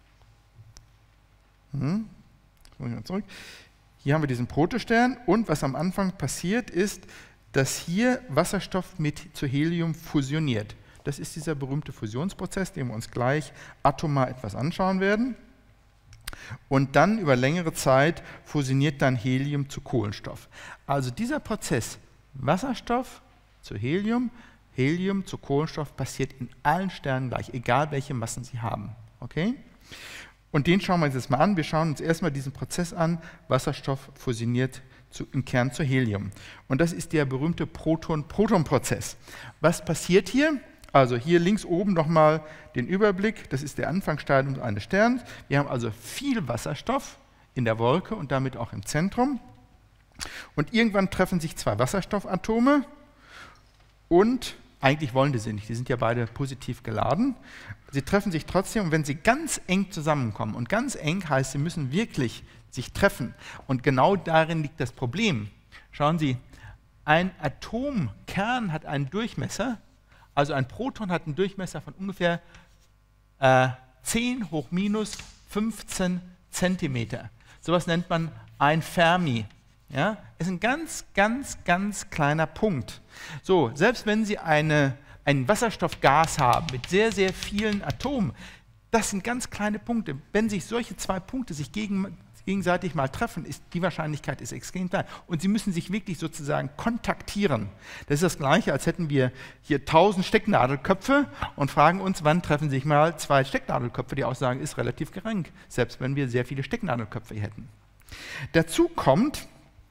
Zurück. Hier haben wir diesen Protostern und was am Anfang passiert ist, dass hier Wasserstoff zu Helium fusioniert. Das ist dieser berühmte Fusionsprozess, den wir uns gleich atomar etwas anschauen werden. Und dann über längere Zeit fusioniert dann Helium zu Kohlenstoff. Also dieser Prozess Wasserstoff zu Helium, Helium zu Kohlenstoff passiert in allen Sternen gleich, egal welche Massen sie haben. Okay? Und den schauen wir uns jetzt mal an. Wir schauen uns erstmal diesen Prozess an. Wasserstoff fusioniert im Kern zu Helium. Und das ist der berühmte Proton-Proton-Prozess. Was passiert hier? Also hier links oben nochmal den Überblick. Das ist der Anfangsstadium eines Sterns. Wir haben also viel Wasserstoff in der Wolke und damit auch im Zentrum. Und irgendwann treffen sich zwei Wasserstoffatome und eigentlich wollen die nicht, die sind ja beide positiv geladen. Sie treffen sich trotzdem und wenn sie ganz eng zusammenkommen, und ganz eng heißt, sie müssen wirklich sich treffen. Und genau darin liegt das Problem. Schauen Sie, ein Atomkern hat einen Durchmesser, also ein Proton hat einen Durchmesser von ungefähr 10 hoch minus 15 Zentimeter. Sowas nennt man ein Fermi. Ja? Ist ein ganz, ganz, ganz kleiner Punkt. So, selbst wenn Sie ein Wasserstoffgas haben mit sehr, sehr vielen Atomen, das sind ganz kleine Punkte. Wenn sich solche zwei Punkte sich gegenseitig mal treffen, ist die Wahrscheinlichkeit extrem klein. Und sie müssen sich wirklich sozusagen kontaktieren. Das ist das Gleiche, als hätten wir hier 1000 Stecknadelköpfe und fragen uns, wann treffen sich mal zwei Stecknadelköpfe. Die Aussage ist relativ gering, selbst wenn wir sehr viele Stecknadelköpfe hier hätten. Dazu kommt,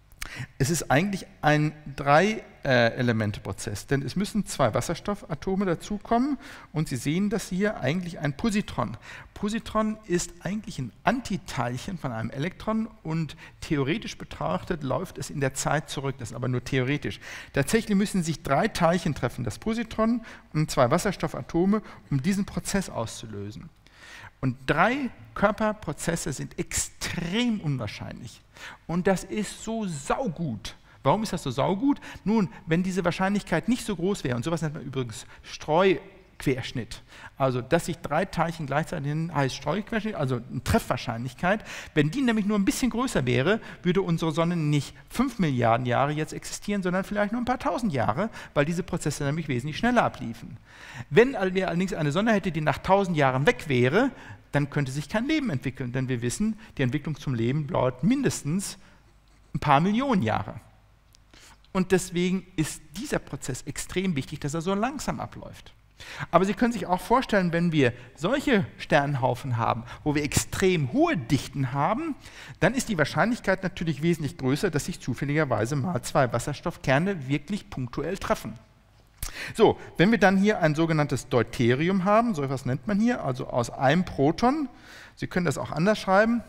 es ist eigentlich ein Drei-Elemente-Prozess, denn es müssen zwei Wasserstoffatome dazukommen und Sie sehen das hier eigentlich ein Positron. Positron ist eigentlich ein Antiteilchen von einem Elektron und theoretisch betrachtet läuft es in der Zeit zurück, das ist aber nur theoretisch. Tatsächlich müssen sich drei Teilchen treffen, das Positron und zwei Wasserstoffatome, um diesen Prozess auszulösen. Und drei Körperprozesse sind extrem unwahrscheinlich. Und das ist so saugut. Warum ist das so saugut? Nun, wenn diese Wahrscheinlichkeit nicht so groß wäre, und sowas nennt man übrigens Streuquerschnitt, also dass sich drei Teilchen gleichzeitig heißt Streuquerschnitt, also eine Treffwahrscheinlichkeit, wenn die nämlich nur ein bisschen größer wäre, würde unsere Sonne nicht 5 Milliarden Jahre jetzt existieren, sondern vielleicht nur ein paar tausend Jahre, weil diese Prozesse nämlich wesentlich schneller abliefen. Wenn wir allerdings eine Sonne hätte, die nach 1000 Jahren weg wäre, dann könnte sich kein Leben entwickeln, denn wir wissen, die Entwicklung zum Leben dauert mindestens ein paar Millionen Jahre. Und deswegen ist dieser Prozess extrem wichtig, dass er so langsam abläuft. Aber Sie können sich auch vorstellen, wenn wir solche Sternenhaufen haben, wo wir extrem hohe Dichten haben, dann ist die Wahrscheinlichkeit natürlich wesentlich größer, dass sich zufälligerweise mal zwei Wasserstoffkerne wirklich punktuell treffen. So, wenn wir dann hier ein sogenanntes Deuterium haben, so etwas nennt man hier, also aus einem Proton, Sie können das auch anders schreiben.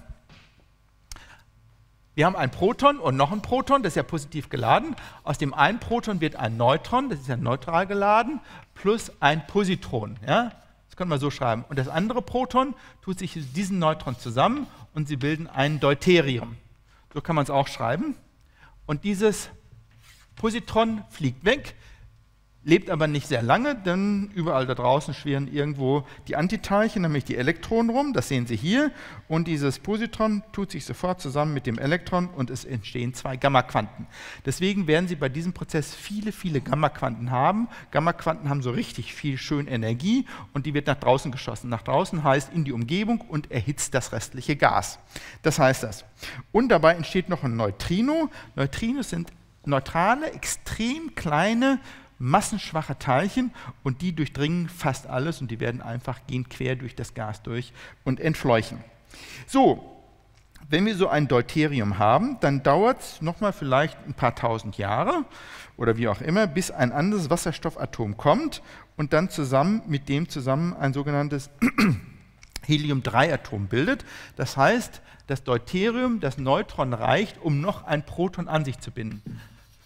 Wir haben ein Proton und noch ein Proton, das ist ja positiv geladen. Aus dem einen Proton wird ein Neutron, das ist ja neutral geladen, plus ein Positron. Ja? Das können wir so schreiben. Und das andere Proton tut sich mit diesen Neutronen zusammen und sie bilden ein Deuterium. So kann man es auch schreiben. Und dieses Positron fliegt weg, lebt aber nicht sehr lange, denn überall da draußen schwirren irgendwo die Antiteilchen, nämlich die Elektronen rum, das sehen Sie hier, und dieses Positron tut sich sofort zusammen mit dem Elektron und es entstehen zwei Gammaquanten. Deswegen werden Sie bei diesem Prozess viele, viele Gammaquanten haben. Gammaquanten haben so richtig viel schön Energie und die wird nach draußen geschossen. Nach draußen heißt in die Umgebung und erhitzt das restliche Gas. Das heißt das. Und dabei entsteht noch ein Neutrino. Neutrinos sind neutrale, extrem kleine, massenschwache Teilchen und die durchdringen fast alles und die werden einfach gehen quer durch das Gas durch und entfleuchen. So, wenn wir so ein Deuterium haben, dann dauert es nochmal vielleicht ein paar tausend Jahre oder wie auch immer, bis ein anderes Wasserstoffatom kommt und dann zusammen mit dem ein sogenanntes Helium-3-Atom bildet. Das heißt, das Deuterium, das Neutron reicht, um noch ein Proton an sich zu binden.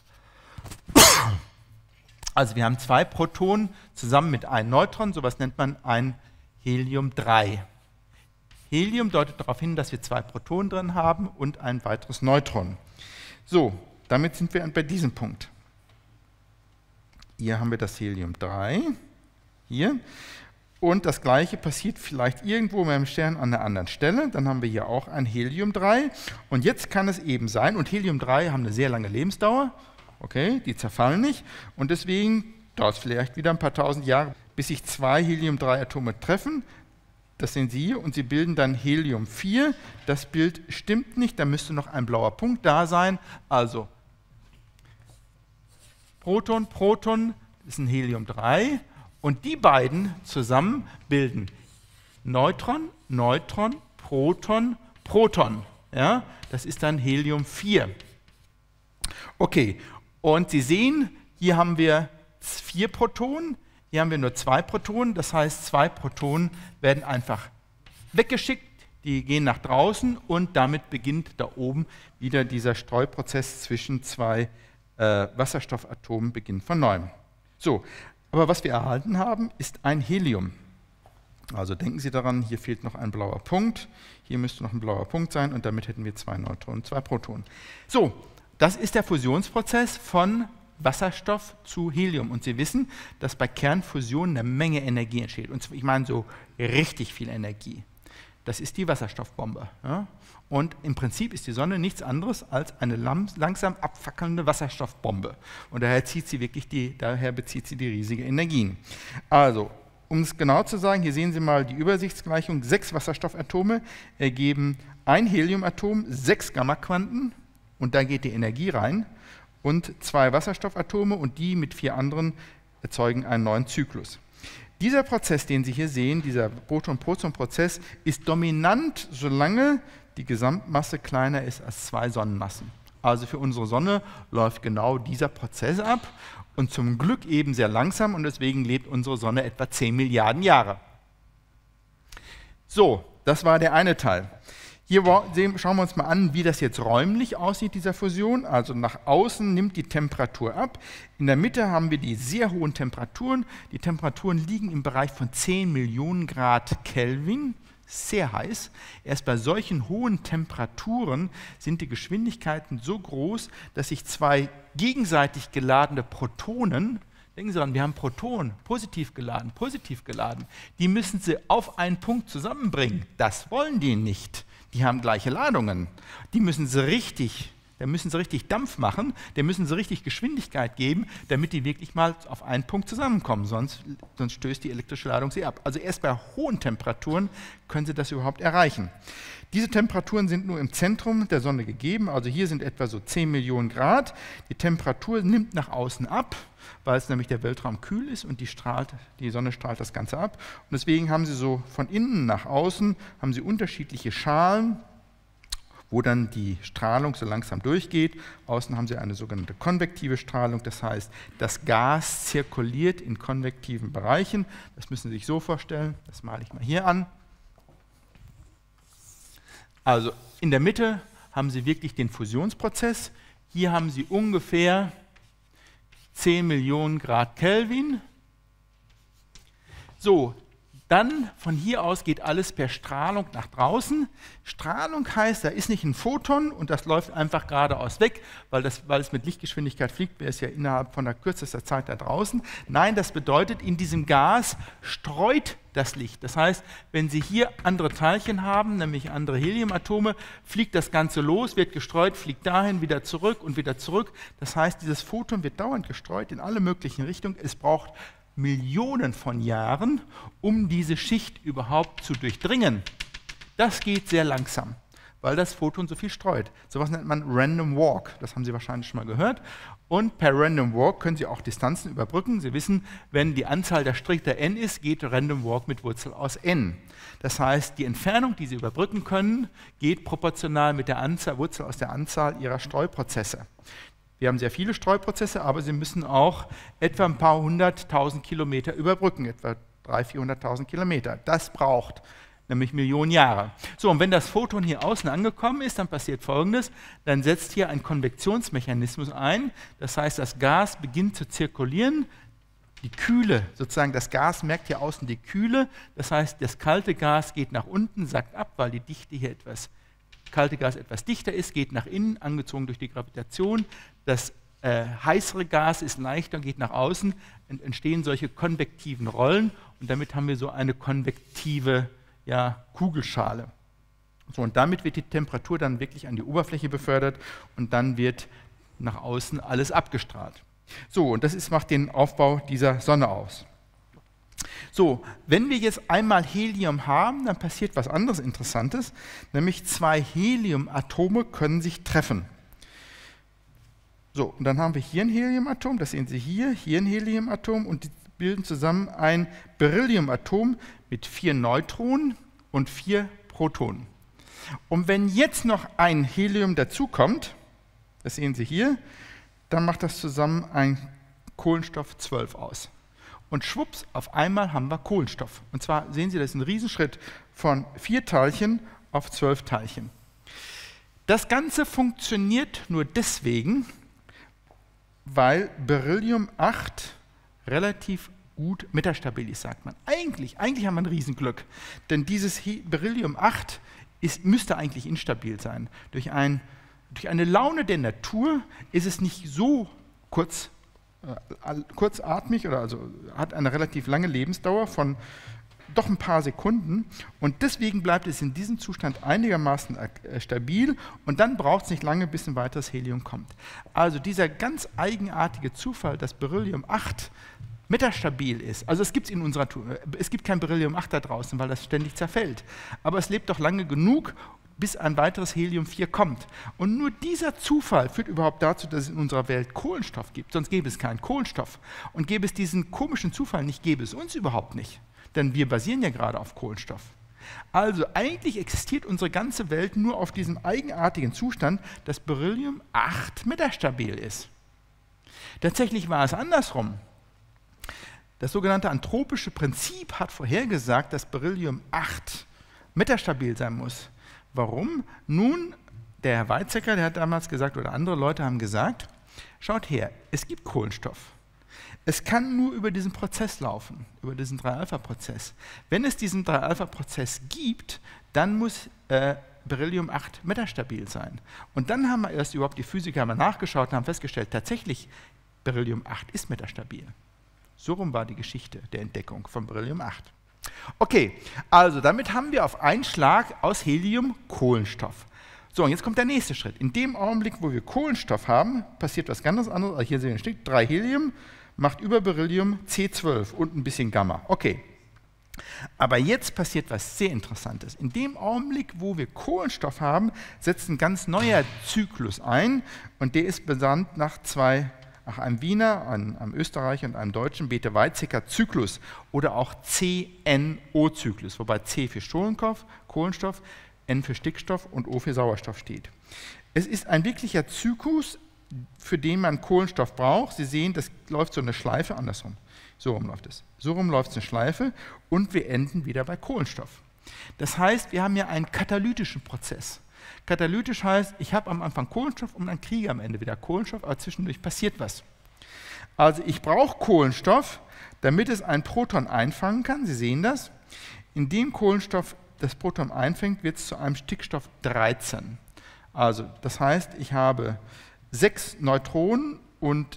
Also wir haben zwei Protonen zusammen mit einem Neutron, sowas nennt man ein Helium-3. Helium deutet darauf hin, dass wir zwei Protonen drin haben und ein weiteres Neutron. So, damit sind wir bei diesem Punkt. Hier haben wir das Helium-3, hier. Und das Gleiche passiert vielleicht irgendwo beim Stern an einer anderen Stelle. Dann haben wir hier auch ein Helium-3. Und jetzt kann es eben sein, und Helium-3 haben eine sehr lange Lebensdauer, okay, die zerfallen nicht und deswegen dauert es vielleicht wieder ein paar tausend Jahre, bis sich zwei Helium-3-Atome treffen. Das sehen Sie hier und sie bilden dann Helium-4. Das Bild stimmt nicht, da müsste noch ein blauer Punkt da sein. Also Proton, Proton ist ein Helium-3 und die beiden zusammen bilden Neutron, Neutron, Proton, Proton. Ja, das ist dann Helium-4. Okay, und Sie sehen, hier haben wir 4 Protonen, hier haben wir nur 2 Protonen, das heißt 2 Protonen werden einfach weggeschickt, die gehen nach draußen und damit beginnt da oben wieder dieser Streuprozess zwischen 2 Wasserstoffatomen, beginnt von neuem. So, aber was wir erhalten haben, ist ein Helium. Also denken Sie daran, hier fehlt noch ein blauer Punkt, hier müsste noch ein blauer Punkt sein und damit hätten wir 2 Neutronen, 2 Protonen. So, das ist der Fusionsprozess von Wasserstoff zu Helium. Und Sie wissen, dass bei Kernfusion eine Menge Energie entsteht. Und ich meine so richtig viel Energie. Das ist die Wasserstoffbombe. Ja? Und im Prinzip ist die Sonne nichts anderes als eine langsam abfackelnde Wasserstoffbombe. Und daher bezieht sie die riesige Energien. Also, um es genau zu sagen, hier sehen Sie mal die Übersichtsgleichung. 6 Wasserstoffatome ergeben ein Heliumatom, 6 Gammaquanten und da geht die Energie rein und 2 Wasserstoffatome und die mit 4 anderen erzeugen einen neuen Zyklus. Dieser Prozess, den Sie hier sehen, dieser Proton-Proton-Prozess, ist dominant, solange die Gesamtmasse kleiner ist als 2 Sonnenmassen. Also für unsere Sonne läuft genau dieser Prozess ab und zum Glück eben sehr langsam und deswegen lebt unsere Sonne etwa 10 Milliarden Jahre. So, das war der eine Teil. Hier schauen wir uns mal an, wie das jetzt räumlich aussieht, dieser Fusion. Also nach außen nimmt die Temperatur ab. In der Mitte haben wir die sehr hohen Temperaturen. Die Temperaturen liegen im Bereich von 10 Millionen Grad Kelvin. Sehr heiß. Erst bei solchen hohen Temperaturen sind die Geschwindigkeiten so groß, dass sich 2 gegenseitig geladene Protonen, denken Sie daran, wir haben Protonen, positiv geladen, die müssen Sie auf einen Punkt zusammenbringen. Das wollen die nicht. Die haben gleiche Ladungen. Da müssen sie richtig Dampf machen, der müssen sie richtig Geschwindigkeit geben, damit die wirklich mal auf einen Punkt zusammenkommen, sonst stößt die elektrische Ladung sie ab. Also erst bei hohen Temperaturen können sie das überhaupt erreichen. Diese Temperaturen sind nur im Zentrum der Sonne gegeben, also hier sind etwa so 10 Millionen Grad. Die Temperatur nimmt nach außen ab, weil es nämlich der Weltraum kühl ist und die Sonne strahlt das Ganze ab. Und deswegen haben sie so von innen nach außen haben sie unterschiedliche Schalen, wo dann die Strahlung so langsam durchgeht. Außen haben Sie eine sogenannte konvektive Strahlung, das heißt, das Gas zirkuliert in konvektiven Bereichen. Das müssen Sie sich so vorstellen, das male ich mal hier an. Also in der Mitte haben Sie wirklich den Fusionsprozess. Hier haben Sie ungefähr 10 Millionen Grad Kelvin. So, dann von hier aus geht alles per Strahlung nach draußen. Strahlung heißt, da ist nicht ein Photon und das läuft einfach geradeaus weg, weil es mit Lichtgeschwindigkeit fliegt, wäre es ja innerhalb von der kürzester Zeit da draußen. Nein, das bedeutet, in diesem Gas streut das Licht. Das heißt, wenn Sie hier andere Teilchen haben, nämlich andere Heliumatome, fliegt das Ganze los, wird gestreut, fliegt dahin, wieder zurück und wieder zurück. Das heißt, dieses Photon wird dauernd gestreut in alle möglichen Richtungen. Es braucht Millionen von Jahren, um diese Schicht überhaupt zu durchdringen. Das geht sehr langsam, weil das Photon so viel streut. Sowas nennt man Random Walk, das haben Sie wahrscheinlich schon mal gehört. Und per Random Walk können Sie auch Distanzen überbrücken. Sie wissen, wenn die Anzahl der Striche n ist, geht Random Walk mit Wurzel aus n. Das heißt, die Entfernung, die Sie überbrücken können, geht proportional mit der Wurzel aus der Anzahl Ihrer Streuprozesse. Wir haben sehr viele Streuprozesse, aber Sie müssen auch etwa ein paar 100.000 Kilometer überbrücken, etwa 300.000, 400.000 Kilometer. Das braucht nämlich Millionen Jahre. So, und wenn das Photon hier außen angekommen ist, dann passiert Folgendes, dann setzt hier ein Konvektionsmechanismus ein, das heißt, das Gas beginnt zu zirkulieren, die Kühle, sozusagen das Gas merkt hier außen die Kühle, das heißt, das kalte Gas geht nach unten, sackt ab, weil die Dichte hier kalte Gas etwas dichter ist, geht nach innen, angezogen durch die Gravitation. Das heißere Gas ist leichter, geht nach außen, entstehen solche konvektiven Rollen und damit haben wir so eine konvektive Kugelschale. So, und damit wird die Temperatur dann wirklich an die Oberfläche befördert und dann wird nach außen alles abgestrahlt. So, und das macht den Aufbau dieser Sonne aus. So, wenn wir jetzt einmal Helium haben, dann passiert was anderes Interessantes, nämlich 2 Heliumatome können sich treffen. So, und dann haben wir hier ein Heliumatom, das sehen Sie hier ein Heliumatom und die bilden zusammen ein Berylliumatom mit 4 Neutronen und 4 Protonen. Und wenn jetzt noch ein Helium dazukommt, das sehen Sie hier, dann macht das zusammen ein Kohlenstoff 12 aus. Und schwupps, auf einmal haben wir Kohlenstoff. Und zwar sehen Sie, das ist ein Riesenschritt von 4 Teilchen auf 12 Teilchen. Das Ganze funktioniert nur deswegen, weil Beryllium 8 relativ gut metastabil ist, sagt man. Eigentlich haben wir ein Riesenglück, denn dieses Beryllium 8 müsste eigentlich instabil sein. Durch eine Laune der Natur ist es nicht so kurzatmig, oder also hat eine relativ lange Lebensdauer von doch ein paar Sekunden, und deswegen bleibt es in diesem Zustand einigermaßen stabil, und dann braucht es nicht lange, bis ein weiteres Helium kommt. Also dieser ganz eigenartige Zufall, dass Beryllium 8 metastabil ist, also es gibt kein Beryllium 8 da draußen, weil das ständig zerfällt, aber es lebt doch lange genug, bis ein weiteres Helium-4 kommt. Und nur dieser Zufall führt überhaupt dazu, dass es in unserer Welt Kohlenstoff gibt, sonst gäbe es keinen Kohlenstoff. Und gäbe es diesen komischen Zufall nicht, gäbe es uns überhaupt nicht. Denn wir basieren ja gerade auf Kohlenstoff. Also eigentlich existiert unsere ganze Welt nur auf diesem eigenartigen Zustand, dass Beryllium 8 metastabil ist. Tatsächlich war es andersrum. Das sogenannte anthropische Prinzip hat vorhergesagt, dass Beryllium 8 metastabil sein muss. Warum? Nun, der Herr Weizsäcker, der hat damals gesagt, oder andere Leute haben gesagt, schaut her, es gibt Kohlenstoff. Es kann nur über diesen Prozess laufen, über diesen 3-Alpha-Prozess. Wenn es diesen 3-Alpha-Prozess gibt, dann muss Beryllium 8 metastabil sein. Und dann haben wir erst überhaupt, die Physiker haben nachgeschaut und haben festgestellt, tatsächlich, Beryllium 8 ist metastabil. So rum war die Geschichte der Entdeckung von Beryllium 8. Okay, also damit haben wir auf einen Schlag aus Helium Kohlenstoff. So, und jetzt kommt der nächste Schritt. In dem Augenblick, wo wir Kohlenstoff haben, passiert was ganz anderes. Also hier sehen wir ein Stück, 3 Helium macht über Beryllium C12 und ein bisschen Gamma. Okay, aber jetzt passiert was sehr Interessantes. In dem Augenblick, wo wir Kohlenstoff haben, setzt ein ganz neuer Zyklus ein, und der ist benannt nach einem Wiener, einem Österreicher und einem Deutschen, Bethe-Weizsäcker-Zyklus oder auch CNO-Zyklus, wobei C für Kohlenstoff, N für Stickstoff und O für Sauerstoff steht. Es ist ein wirklicher Zyklus, für den man Kohlenstoff braucht. Sie sehen, das läuft so eine Schleife, andersrum. So rum läuft es. So rum läuft es eine Schleife, und wir enden wieder bei Kohlenstoff. Das heißt, wir haben ja einen katalytischen Prozess. Katalytisch heißt, ich habe am Anfang Kohlenstoff und dann kriege ich am Ende wieder Kohlenstoff, aber zwischendurch passiert was. Also ich brauche Kohlenstoff, damit es ein Proton einfangen kann. Sie sehen das. Indem Kohlenstoff das Proton einfängt, wird es zu einem Stickstoff 13. Also das heißt, ich habe 6 Neutronen und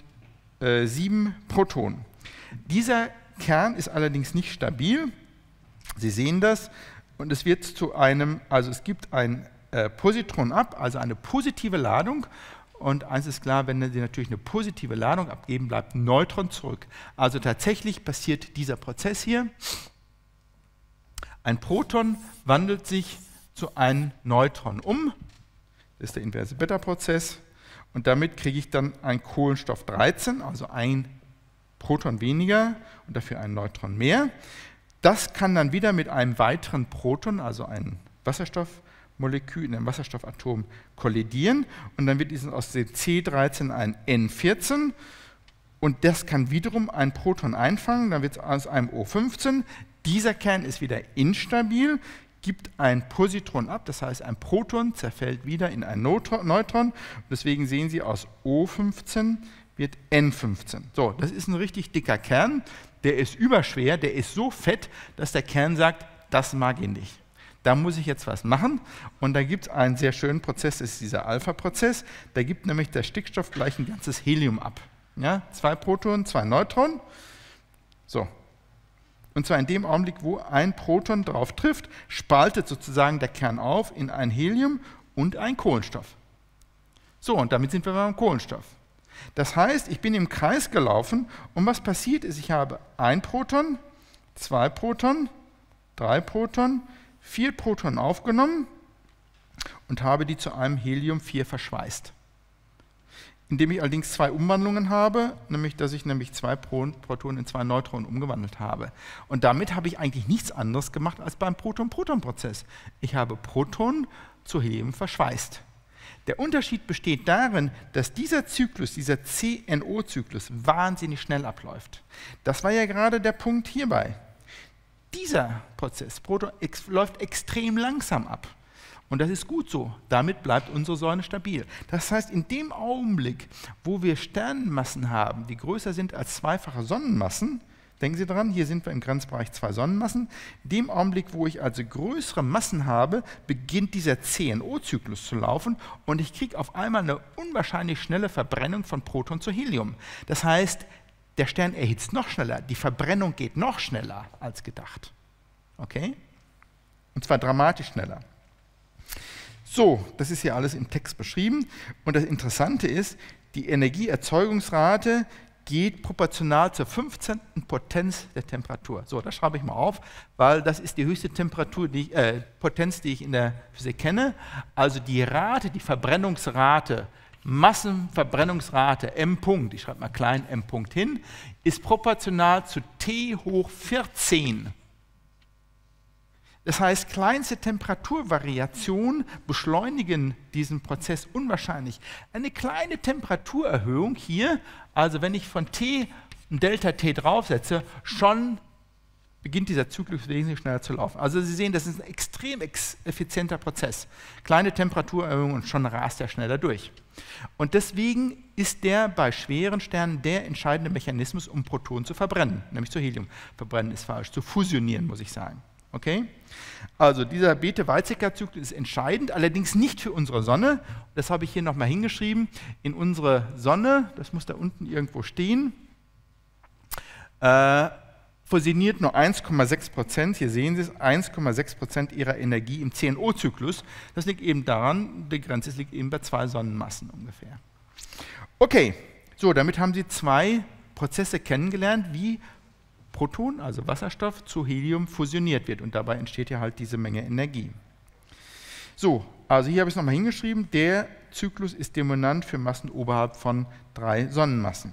7 Protonen. Dieser Kern ist allerdings nicht stabil. Sie sehen das. Und es wird zu einem, also es gibt ein Positron ab, also eine positive Ladung. Und eins ist klar, wenn Sie natürlich eine positive Ladung abgeben, bleibt ein Neutron zurück. Also tatsächlich passiert dieser Prozess hier. Ein Proton wandelt sich zu einem Neutron um. Das ist der inverse Beta-Prozess. Und damit kriege ich dann ein Kohlenstoff 13, also ein Proton weniger und dafür ein Neutron mehr. Das kann dann wieder mit einem weiteren Proton, also einem Wasserstoffmolekül in einem Wasserstoffatom, kollidieren. Und dann wird aus dem C13 ein N14. Und das kann wiederum ein Proton einfangen. Dann wird es aus einem O15. Dieser Kern ist wieder instabil, gibt ein Positron ab, das heißt ein Proton zerfällt wieder in ein Neutron. Deswegen sehen Sie, aus O15 wird N15. So, das ist ein richtig dicker Kern, der ist überschwer, der ist so fett, dass der Kern sagt, das mag ich nicht. Da muss ich jetzt was machen, und da gibt es einen sehr schönen Prozess, das ist dieser Alpha-Prozess, da gibt nämlich der Stickstoff gleich ein ganzes Helium ab. Ja, 2 Protonen, 2 Neutronen. So. Und zwar in dem Augenblick, wo ein Proton drauf trifft, spaltet sozusagen der Kern auf in ein Helium und ein Kohlenstoff. So, und damit sind wir beim Kohlenstoff. Das heißt, ich bin im Kreis gelaufen, und was passiert ist, ich habe 1 Proton, 2 Proton, 3 Proton, 4 Protonen aufgenommen und habe die zu einem Helium-4 verschweißt. Indem ich allerdings 2 Umwandlungen habe, nämlich dass ich 2 Protonen in 2 Neutronen umgewandelt habe. Und damit habe ich eigentlich nichts anderes gemacht als beim Proton-Proton-Prozess. Ich habe Protonen zu Helium verschweißt. Der Unterschied besteht darin, dass dieser Zyklus, dieser CNO-Zyklus, wahnsinnig schnell abläuft. Das war ja gerade der Punkt hierbei. Dieser Prozess läuft extrem langsam ab. Und das ist gut so. Damit bleibt unsere Sonne stabil. Das heißt, in dem Augenblick, wo wir Sternenmassen haben, die größer sind als zweifache Sonnenmassen, denken Sie daran, hier sind wir im Grenzbereich 2 Sonnenmassen, in dem Augenblick, wo ich also größere Massen habe, beginnt dieser CNO-Zyklus zu laufen und ich kriege auf einmal eine unwahrscheinlich schnelle Verbrennung von Proton zu Helium. Das heißt, der Stern erhitzt noch schneller, die Verbrennung geht noch schneller als gedacht. Okay? Und zwar dramatisch schneller. So, das ist hier alles im Text beschrieben. Und das Interessante ist, die Energieerzeugungsrate geht proportional zur 15. Potenz der Temperatur. So, das schreibe ich mal auf, weil das ist die höchste Potenz, die ich in der Physik kenne. Also die Rate, die Verbrennungsrate, Massenverbrennungsrate m Punkt, ich schreibe mal klein m Punkt hin, ist proportional zu T hoch 14. Das heißt, kleinste Temperaturvariationen beschleunigen diesen Prozess unwahrscheinlich. Eine kleine Temperaturerhöhung hier, also wenn ich von T ein Delta T draufsetze, schon beginnt dieser Zyklus wesentlich schneller zu laufen. Also Sie sehen, das ist ein extrem effizienter Prozess. Kleine Temperaturerhöhung und schon rast er schneller durch. Und deswegen ist der bei schweren Sternen der entscheidende Mechanismus, um Protonen zu verbrennen, nämlich zu Helium. Verbrennen ist falsch, zu fusionieren, muss ich sagen. Okay? Also dieser Bethe-Weizsäcker-Zyklus ist entscheidend, allerdings nicht für unsere Sonne. Das habe ich hier nochmal hingeschrieben. In unsere Sonne, das muss da unten irgendwo stehen, fusioniert nur 1,6%, hier sehen Sie es, 1,6% ihrer Energie im CNO-Zyklus. Das liegt eben daran, die Grenze liegt eben bei 2 Sonnenmassen ungefähr. Okay, so, damit haben Sie 2 Prozesse kennengelernt, wie Proton, also Wasserstoff, zu Helium fusioniert wird und dabei entsteht ja halt diese Menge Energie. So, also hier habe ich es nochmal hingeschrieben, der Zyklus ist dominant für Massen oberhalb von 3 Sonnenmassen.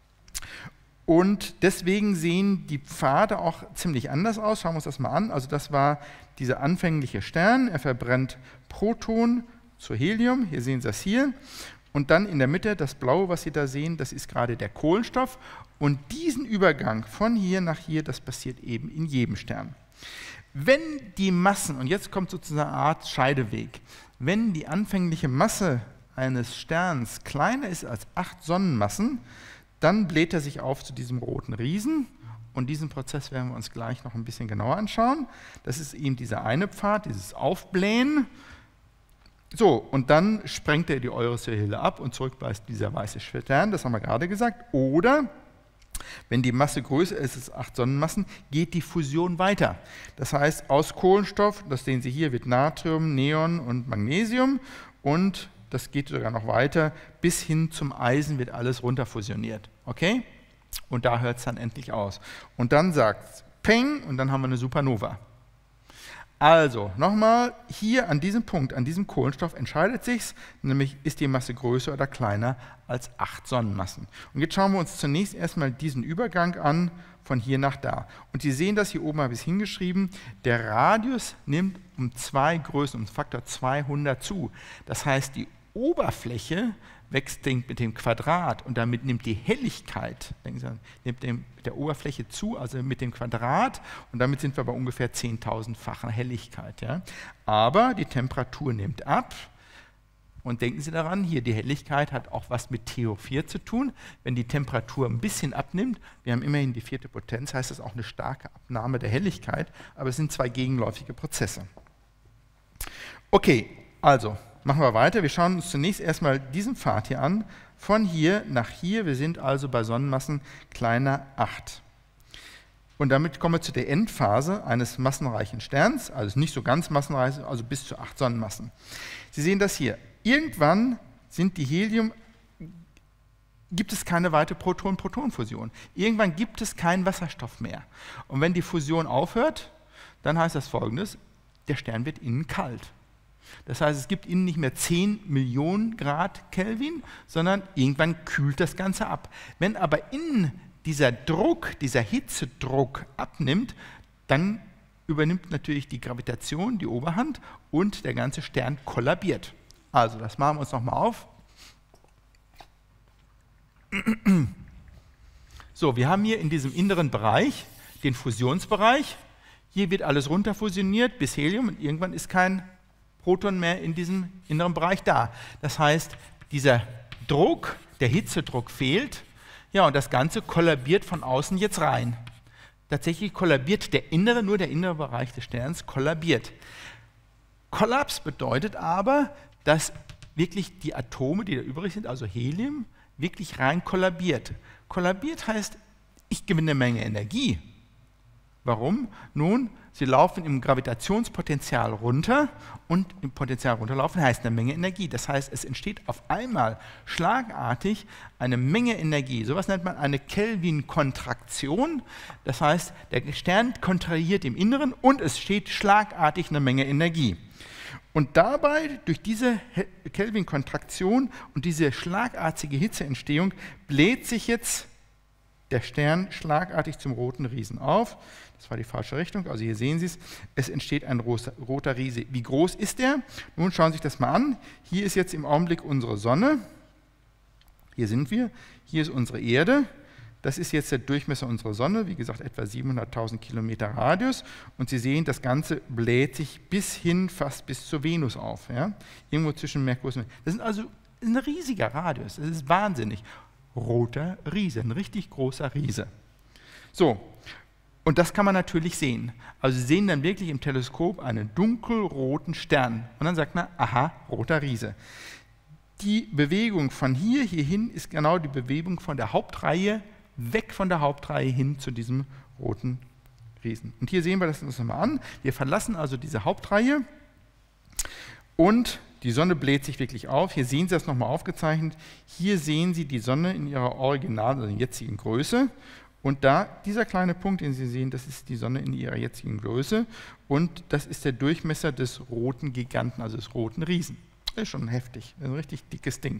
Und deswegen sehen die Pfade auch ziemlich anders aus. Schauen wir uns das mal an. Also das war dieser anfängliche Stern, er verbrennt Proton zu Helium, hier sehen Sie das hier. Und dann in der Mitte, das Blaue, was Sie da sehen, das ist gerade der Kohlenstoff. Und diesen Übergang von hier nach hier, das passiert eben in jedem Stern. Wenn die Massen, und jetzt kommt sozusagen eine Art Scheideweg, wenn die anfängliche Masse eines Sterns kleiner ist als 8 Sonnenmassen, dann bläht er sich auf zu diesem roten Riesen. Und diesen Prozess werden wir uns gleich noch ein bisschen genauer anschauen. Das ist eben dieser eine Pfad, dieses Aufblähen. So, und dann sprengt er die Eurysphäre ab und zurück bleibt dieser weiße Stern, das haben wir gerade gesagt. Oder, wenn die Masse größer ist als 8 Sonnenmassen, geht die Fusion weiter. Das heißt, aus Kohlenstoff, das sehen Sie hier, wird Natrium, Neon und Magnesium und das geht sogar noch weiter, bis hin zum Eisen wird alles runterfusioniert. Okay? Und da hört es dann endlich aus. Und dann sagt es Peng und dann haben wir eine Supernova. Also, nochmal, hier an diesem Punkt, an diesem Kohlenstoff entscheidet sich, nämlich ist die Masse größer oder kleiner als 8 Sonnenmassen. Und jetzt schauen wir uns zunächst erstmal diesen Übergang an, von hier nach da. Und Sie sehen das, hier oben habe ich es hingeschrieben, der Radius nimmt um 2 Größen, um Faktor 200 zu. Das heißt, die Oberfläche wächst mit dem Quadrat und damit nimmt die Helligkeit, nimmt der Oberfläche zu, also mit dem Quadrat und damit sind wir bei ungefähr 10.000-facher Helligkeit. Ja. Aber die Temperatur nimmt ab und denken Sie daran, hier die Helligkeit hat auch was mit T hoch 4 zu tun. Wenn die Temperatur ein bisschen abnimmt, wir haben immerhin die 4. Potenz, heißt das auch eine starke Abnahme der Helligkeit, aber es sind 2 gegenläufige Prozesse. Okay, also machen wir weiter. Wir schauen uns zunächst erstmal diesen Pfad hier an, von hier nach hier. Wir sind also bei Sonnenmassen kleiner 8. Und damit kommen wir zu der Endphase eines massenreichen Sterns, also nicht so ganz massenreich, also bis zu 8 Sonnenmassen. Sie sehen das hier. Irgendwann sind die gibt es keine weitere Proton-Proton-Fusion. Irgendwann gibt es keinen Wasserstoff mehr. Und wenn die Fusion aufhört, dann heißt das Folgendes, der Stern wird innen kalt. Das heißt, es gibt innen nicht mehr 10 Millionen Grad Kelvin, sondern irgendwann kühlt das Ganze ab. Wenn aber innen dieser Druck, dieser Hitzedruck abnimmt, dann übernimmt natürlich die Gravitation die Oberhand und der ganze Stern kollabiert. Also, das machen wir uns nochmal auf. So, wir haben hier in diesem inneren Bereich den Fusionsbereich. Hier wird alles runterfusioniert bis Helium und irgendwann ist kein Proton mehr in diesem inneren Bereich da. Das heißt, dieser Druck, der Hitzedruck fehlt, ja, und das Ganze kollabiert von außen jetzt rein. Tatsächlich kollabiert nur der innere Bereich des Sterns kollabiert. Kollaps bedeutet aber, dass wirklich die Atome, die da übrig sind, also Helium, wirklich rein kollabiert. Kollabiert heißt, ich gewinne eine Menge Energie. Warum? Nun, sie laufen im Gravitationspotenzial runter und im Potential runterlaufen heißt eine Menge Energie. Das heißt, es entsteht auf einmal schlagartig eine Menge Energie. Sowas nennt man eine Kelvin-Kontraktion. Das heißt, der Stern kontrahiert im Inneren und es steht schlagartig eine Menge Energie. Und dabei, durch diese Kelvin-Kontraktion und diese schlagartige Hitzeentstehung, bläht sich jetzt der Stern schlagartig zum roten Riesen auf. Das war die falsche Richtung, also hier sehen Sie es, es entsteht ein roter Riese. Wie groß ist der? Nun schauen Sie sich das mal an. Hier ist jetzt im Augenblick unsere Sonne. Hier sind wir. Hier ist unsere Erde. Das ist jetzt der Durchmesser unserer Sonne, wie gesagt etwa 700.000 Kilometer Radius. Und Sie sehen, das Ganze bläht sich fast bis zur Venus auf. Ja? Irgendwo zwischen Merkur und Venus. Das ist also ein riesiger Radius, das ist wahnsinnig. Roter Riese, ein richtig großer Riese. So, und das kann man natürlich sehen. Also Sie sehen dann wirklich im Teleskop einen dunkelroten Stern. Und dann sagt man, aha, roter Riese. Die Bewegung von hierhin ist genau die Bewegung von der Hauptreihe, weg von der Hauptreihe hin zu diesem roten Riesen. Und hier sehen wir das uns nochmal an. Wir verlassen also diese Hauptreihe und die Sonne bläht sich wirklich auf. Hier sehen Sie das nochmal aufgezeichnet. Hier sehen Sie die Sonne in ihrer originalen, also jetzigen Größe. Und da, dieser kleine Punkt, den Sie sehen, das ist die Sonne in ihrer jetzigen Größe. Und das ist der Durchmesser des roten Giganten, also des roten Riesen. Das ist schon heftig, ein richtig dickes Ding.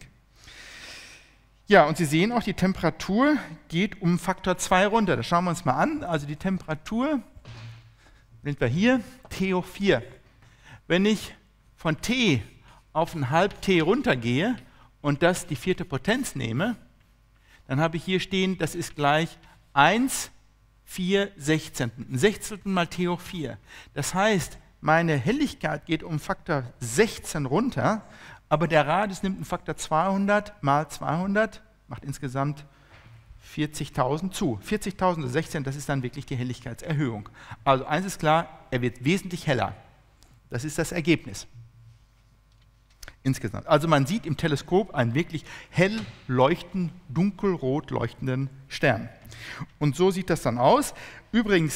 Ja, und Sie sehen auch, die Temperatur geht um Faktor 2 runter. Das schauen wir uns mal an. Also die Temperatur, sind wir hier, T hoch 4. Wenn ich von T auf ein halb T runtergehe und das die 4. Potenz nehme, dann habe ich hier stehen, das ist gleich 1, 4 Sechzehnten. Ein Sechzehnten mal T hoch 4. Das heißt, meine Helligkeit geht um Faktor 16 runter, aber der Radius nimmt einen Faktor 200 mal 200, macht insgesamt 40.000 zu. 40.000 16, das ist dann wirklich die Helligkeitserhöhung. Also eins ist klar, er wird wesentlich heller. Das ist das Ergebnis. Insgesamt. Also man sieht im Teleskop einen wirklich hell leuchtenden, dunkelrot leuchtenden Stern. Und so sieht das dann aus. Übrigens,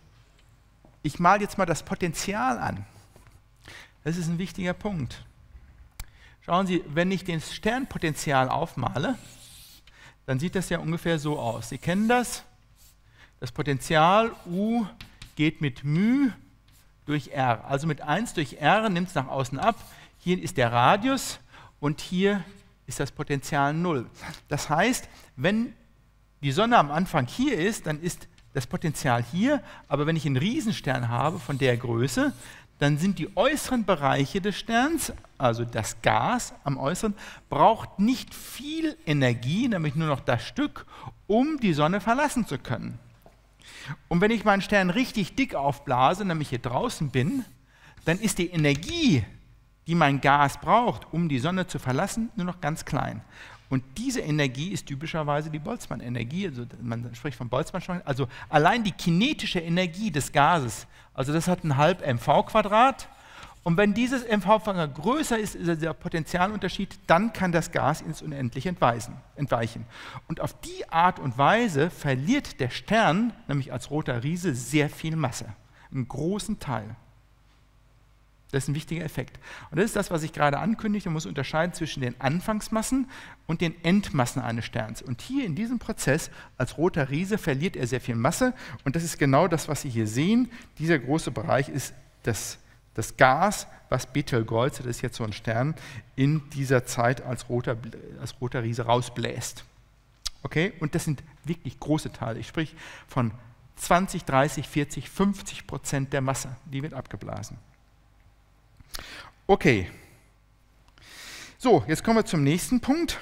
ich male jetzt mal das Potential an. Das ist ein wichtiger Punkt. Schauen Sie, wenn ich das Sternpotential aufmale, dann sieht das ja ungefähr so aus. Sie kennen das. Das Potential U geht mit μ durch R. Also mit 1 durch R nimmt es nach außen ab. Hier ist der Radius und hier ist das Potential 0. Das heißt, wenn die Sonne am Anfang hier ist, dann ist das Potential hier, aber wenn ich einen Riesenstern habe von der Größe, dann sind die äußeren Bereiche des Sterns, also das Gas am Äußeren, braucht nicht viel Energie, nämlich nur noch das Stück, um die Sonne verlassen zu können. Und wenn ich meinen Stern richtig dick aufblase, nämlich hier draußen bin, dann ist die Energie, die mein Gas braucht, um die Sonne zu verlassen, nur noch ganz klein. Und diese Energie ist typischerweise die Boltzmann-Energie, also man spricht von Boltzmann-Strahlung, also allein die kinetische Energie des Gases, also das hat ein halb mv². Und wenn dieses mv größer ist, ist der Potentialunterschied, dann kann das Gas ins Unendliche entweichen. Und auf die Art und Weise verliert der Stern, nämlich als roter Riese, sehr viel Masse, einen großen Teil. Das ist ein wichtiger Effekt. Und das ist das, was ich gerade ankündigte. Man muss unterscheiden zwischen den Anfangsmassen und den Endmassen eines Sterns. Und hier in diesem Prozess, als roter Riese, verliert er sehr viel Masse. Und das ist genau das, was Sie hier sehen. Dieser große Bereich ist das Gas, was Betelgeuse, das ist jetzt so ein Stern, in dieser Zeit als roter Riese rausbläst. Okay? Und das sind wirklich große Teile. Ich spreche von 20, 30, 40, 50% der Masse. Die wird abgeblasen. Okay, So, jetzt kommen wir zum nächsten Punkt.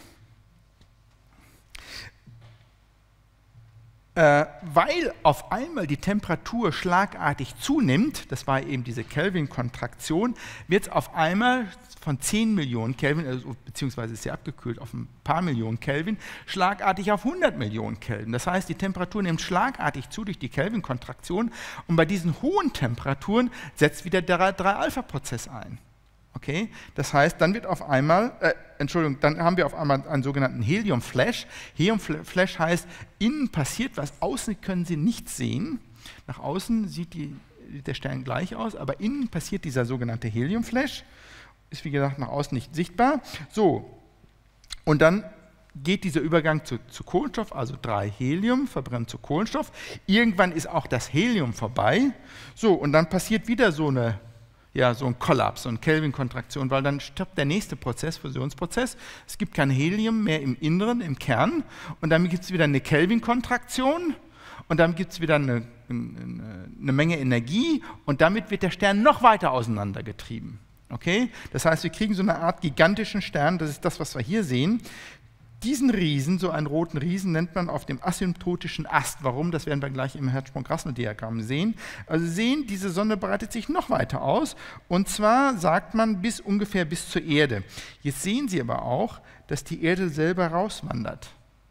Weil auf einmal die Temperatur schlagartig zunimmt, das war eben diese Kelvin-Kontraktion, wird es auf einmal von 10 Millionen Kelvin, also, beziehungsweise ist sie abgekühlt auf ein paar Millionen Kelvin, schlagartig auf 100 Millionen Kelvin. Das heißt, die Temperatur nimmt schlagartig zu durch die Kelvin-Kontraktion und bei diesen hohen Temperaturen setzt wieder der 3-Alpha-Prozess ein. Okay? Das heißt, dann wird auf einmal, dann haben wir auf einmal einen sogenannten Helium-Flash. Helium-Flash heißt, innen passiert was, außen können Sie nichts sehen. Nach außen sieht der Stern gleich aus, aber innen passiert dieser sogenannte Helium-Flash. Ist wie gesagt nach außen nicht sichtbar. So, und dann geht dieser Übergang zu Kohlenstoff, also 3 Helium, verbrennt zu Kohlenstoff. Irgendwann ist auch das Helium vorbei. So, und dann passiert wieder so ein Kollaps, so eine Kelvin-Kontraktion, weil dann stoppt der nächste Prozess, Fusionsprozess. Es gibt kein Helium mehr im Inneren, im Kern. Und dann gibt es wieder eine Kelvin-Kontraktion. Und dann gibt es wieder eine Menge Energie. Und damit wird der Stern noch weiter auseinandergetrieben. Okay? Das heißt, wir kriegen so eine Art gigantischen Stern. Das ist das, was wir hier sehen. Diesen Riesen, so einen roten Riesen, nennt man auf dem asymptotischen Ast. Warum? Das werden wir gleich im Hertzsprung-Grassmann-Diagramm sehen. Also sehen, diese Sonne breitet sich noch weiter aus. Und zwar sagt man ungefähr bis zur Erde. Jetzt sehen Sie aber auch, dass die Erde selber rauswandert.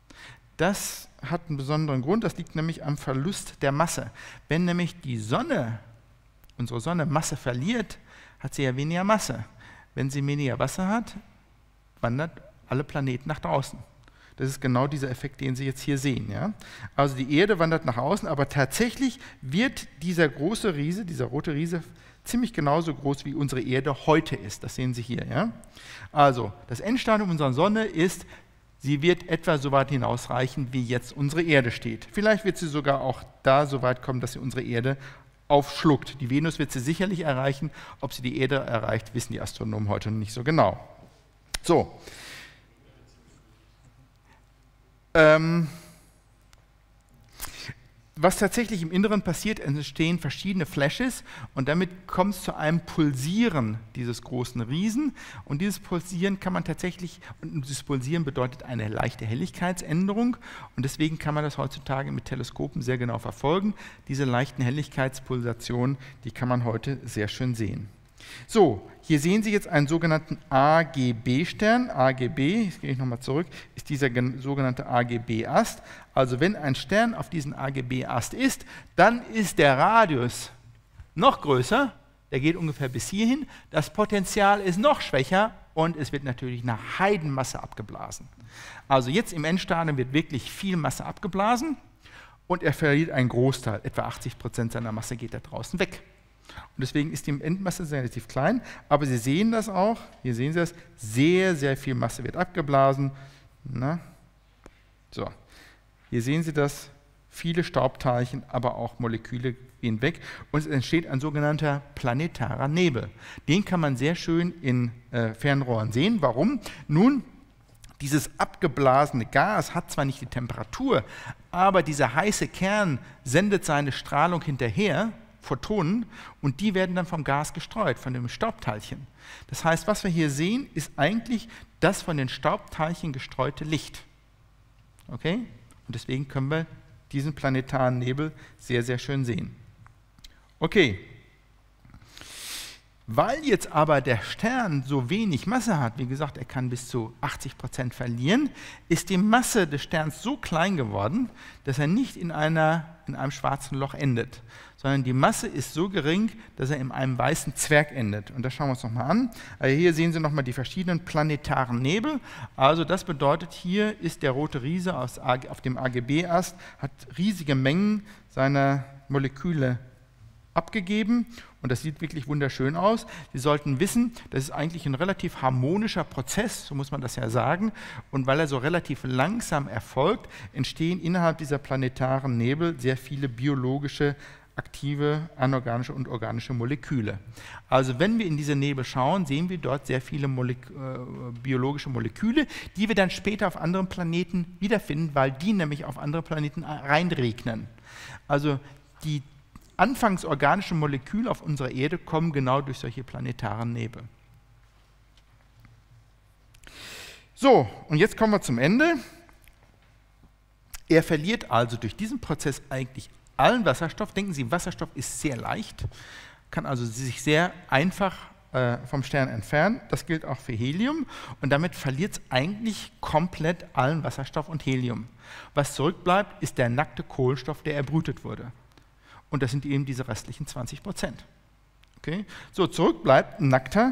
Das hat einen besonderen Grund. Das liegt nämlich am Verlust der Masse. Wenn nämlich die Sonne, unsere Sonne, Masse verliert, hat sie ja weniger Masse. Wenn sie weniger Masse hat, wandert alle Planeten nach draußen. Das ist genau dieser Effekt, den Sie jetzt hier sehen. Ja? Also die Erde wandert nach außen, aber tatsächlich wird dieser große Riese, dieser rote Riese, ziemlich genauso groß, wie unsere Erde heute ist. Das sehen Sie hier. Ja? Also das Endstadium unserer Sonne ist, sie wird etwa so weit hinausreichen, wie jetzt unsere Erde steht. Vielleicht wird sie sogar auch da so weit kommen, dass sie unsere Erde aufschluckt. Die Venus wird sie sicherlich erreichen. Ob sie die Erde erreicht, wissen die Astronomen heute noch nicht so genau. So. Was tatsächlich im Inneren passiert, entstehen verschiedene Flashes und damit kommt es zu einem Pulsieren dieses großen Riesen. Und dieses Pulsieren kann man tatsächlich, und dieses Pulsieren bedeutet eine leichte Helligkeitsänderung und deswegen kann man das heutzutage mit Teleskopen sehr genau verfolgen. Diese leichten Helligkeitspulsationen, die kann man heute sehr schön sehen. So, hier sehen Sie jetzt einen sogenannten AGB-Stern. AGB, jetzt gehe ich nochmal zurück, ist dieser sogenannte AGB-Ast. Also wenn ein Stern auf diesen AGB-Ast ist, dann ist der Radius noch größer, der geht ungefähr bis hierhin, das Potential ist noch schwächer und es wird natürlich eine Heidenmasse abgeblasen. Also jetzt im Endstadium wird wirklich viel Masse abgeblasen und er verliert einen Großteil, etwa 80% seiner Masse geht da draußen weg. Und deswegen ist die Endmasse relativ klein, aber Sie sehen das auch, hier sehen Sie das, sehr, sehr viel Masse wird abgeblasen. Na? So, hier sehen Sie das, viele Staubteilchen, aber auch Moleküle gehen weg und es entsteht ein sogenannter planetarer Nebel. Den kann man sehr schön in Fernrohren sehen. Warum? Nun, dieses abgeblasene Gas hat zwar nicht die Temperatur, aber dieser heiße Kern sendet seine Strahlung hinterher, Photonen, und die werden dann vom Gas gestreut, von dem Staubteilchen. Das heißt, was wir hier sehen, ist eigentlich das von den Staubteilchen gestreute Licht. Okay? Und deswegen können wir diesen planetaren Nebel sehr, sehr schön sehen. Okay. Weil jetzt aber der Stern so wenig Masse hat, wie gesagt, er kann bis zu 80% verlieren, ist die Masse des Sterns so klein geworden, dass er nicht in einem schwarzen Loch endet, sondern die Masse ist so gering, dass er in einem weißen Zwerg endet. Und das schauen wir uns nochmal an. Also hier sehen Sie nochmal die verschiedenen planetaren Nebel. Also das bedeutet, hier ist der rote Riese auf dem AGB-Ast, hat riesige Mengen seiner Moleküle abgegeben und das sieht wirklich wunderschön aus. Sie sollten wissen, das ist eigentlich ein relativ harmonischer Prozess, so muss man das ja sagen, und weil er so relativ langsam erfolgt, entstehen innerhalb dieser planetaren Nebel sehr viele biologische, aktive, anorganische und organische Moleküle. Also wenn wir in diese Nebel schauen, sehen wir dort sehr viele biologische Moleküle, die wir dann später auf anderen Planeten wiederfinden, weil die nämlich auf andere Planeten reinregnen. Also die anfangs organische Moleküle auf unserer Erde kommen genau durch solche planetaren Nebel. So, und jetzt kommen wir zum Ende. Er verliert also durch diesen Prozess eigentlich allen Wasserstoff. Denken Sie, Wasserstoff ist sehr leicht, kann also sich sehr einfach vom Stern entfernen. Das gilt auch für Helium. Und damit verliert es eigentlich komplett allen Wasserstoff und Helium. Was zurückbleibt, ist der nackte Kohlenstoff, der erbrütet wurde. Und das sind eben diese restlichen 20%. Okay? So, zurück bleibt ein nackter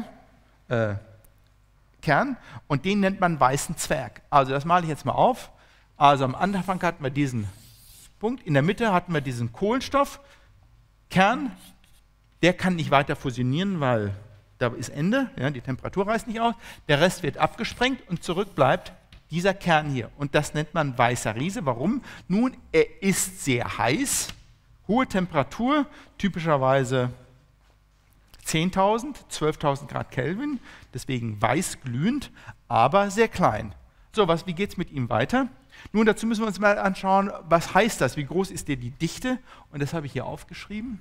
Kern und den nennt man weißen Zwerg. Also das male ich jetzt mal auf. Also am Anfang hatten wir diesen Punkt, in der Mitte hatten wir diesen Kohlenstoffkern. Der kann nicht weiter fusionieren, weil da ist Ende, ja, die Temperatur reißt nicht aus. Der Rest wird abgesprengt und zurück bleibt dieser Kern hier. Und das nennt man weißer Riese. Warum? Nun, er ist sehr heiß, hohe Temperatur, typischerweise 10.000, 12.000 Grad Kelvin, deswegen weiß glühend, aber sehr klein. So, wie geht es mit ihm weiter? Nun, dazu müssen wir uns mal anschauen, was heißt das, wie groß ist die Dichte? Und das habe ich hier aufgeschrieben.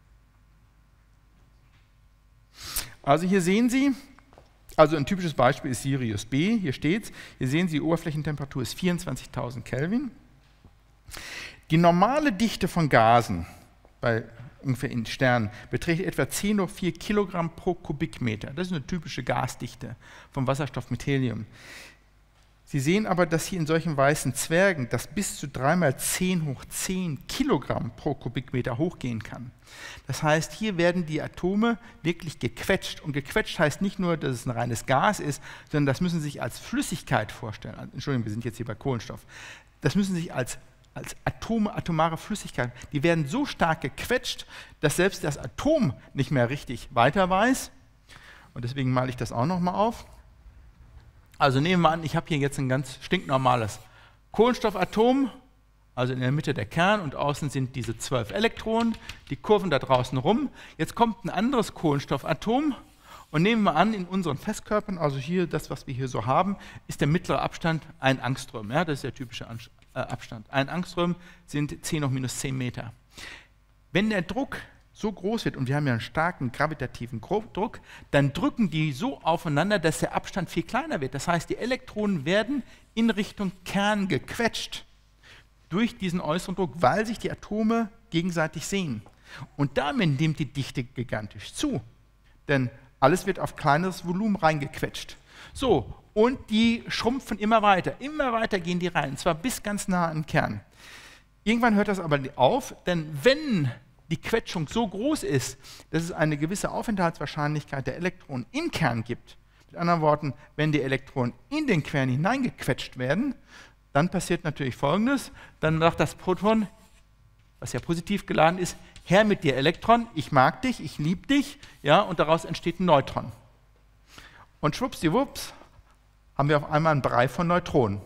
Also hier sehen Sie, also ein typisches Beispiel ist Sirius B, hier steht es, hier sehen Sie, die Oberflächentemperatur ist 24.000 Kelvin. Die normale Dichte von Gasen bei ungefähr in Sternen beträgt etwa 10 hoch 4 Kilogramm pro Kubikmeter. Das ist eine typische Gasdichte vom Wasserstoff mit Helium. Sie sehen aber, dass hier in solchen weißen Zwergen das bis zu 3 mal 10 hoch 10 Kilogramm pro Kubikmeter hochgehen kann. Das heißt, hier werden die Atome wirklich gequetscht. Und gequetscht heißt nicht nur, dass es ein reines Gas ist, sondern das müssen Sie sich als Flüssigkeit vorstellen. Entschuldigung, wir sind jetzt hier bei Kohlenstoff. Das müssen Sie sich als Atome, atomare Flüssigkeit, die werden so stark gequetscht, dass selbst das Atom nicht mehr richtig weiter weiß. Und deswegen male ich das auch nochmal auf. Also nehmen wir an, ich habe hier jetzt ein ganz stinknormales Kohlenstoffatom, also in der Mitte der Kern und außen sind diese 12 Elektronen, die kurven da draußen rum. Jetzt kommt ein anderes Kohlenstoffatom und nehmen wir an, in unseren Festkörpern, also hier das, was wir hier so haben, ist der mittlere Abstand 1 Angstrom. Ja, das ist der typische Abstand. 1 Angstrom sind 10 hoch minus 10 Meter. Wenn der Druck so groß wird, und wir haben ja einen starken gravitativen Druck, dann drücken die so aufeinander, dass der Abstand viel kleiner wird. Das heißt, die Elektronen werden in Richtung Kern gequetscht durch diesen äußeren Druck, weil sich die Atome gegenseitig sehen. Und damit nimmt die Dichte gigantisch zu, denn alles wird auf kleineres Volumen reingequetscht. So, und die schrumpfen immer weiter gehen die rein, und zwar bis ganz nah an den Kern. Irgendwann hört das aber auf, denn wenn die Quetschung so groß ist, dass es eine gewisse Aufenthaltswahrscheinlichkeit der Elektronen im Kern gibt. Mit anderen Worten, wenn die Elektronen in den Kern hineingequetscht werden, dann passiert natürlich Folgendes, dann sagt das Proton, was ja positiv geladen ist, her mit dir Elektron, ich mag dich, ich liebe dich, ja, und daraus entsteht ein Neutron. Und schwuppsdiwupps haben wir auf einmal einen Brei von Neutronen.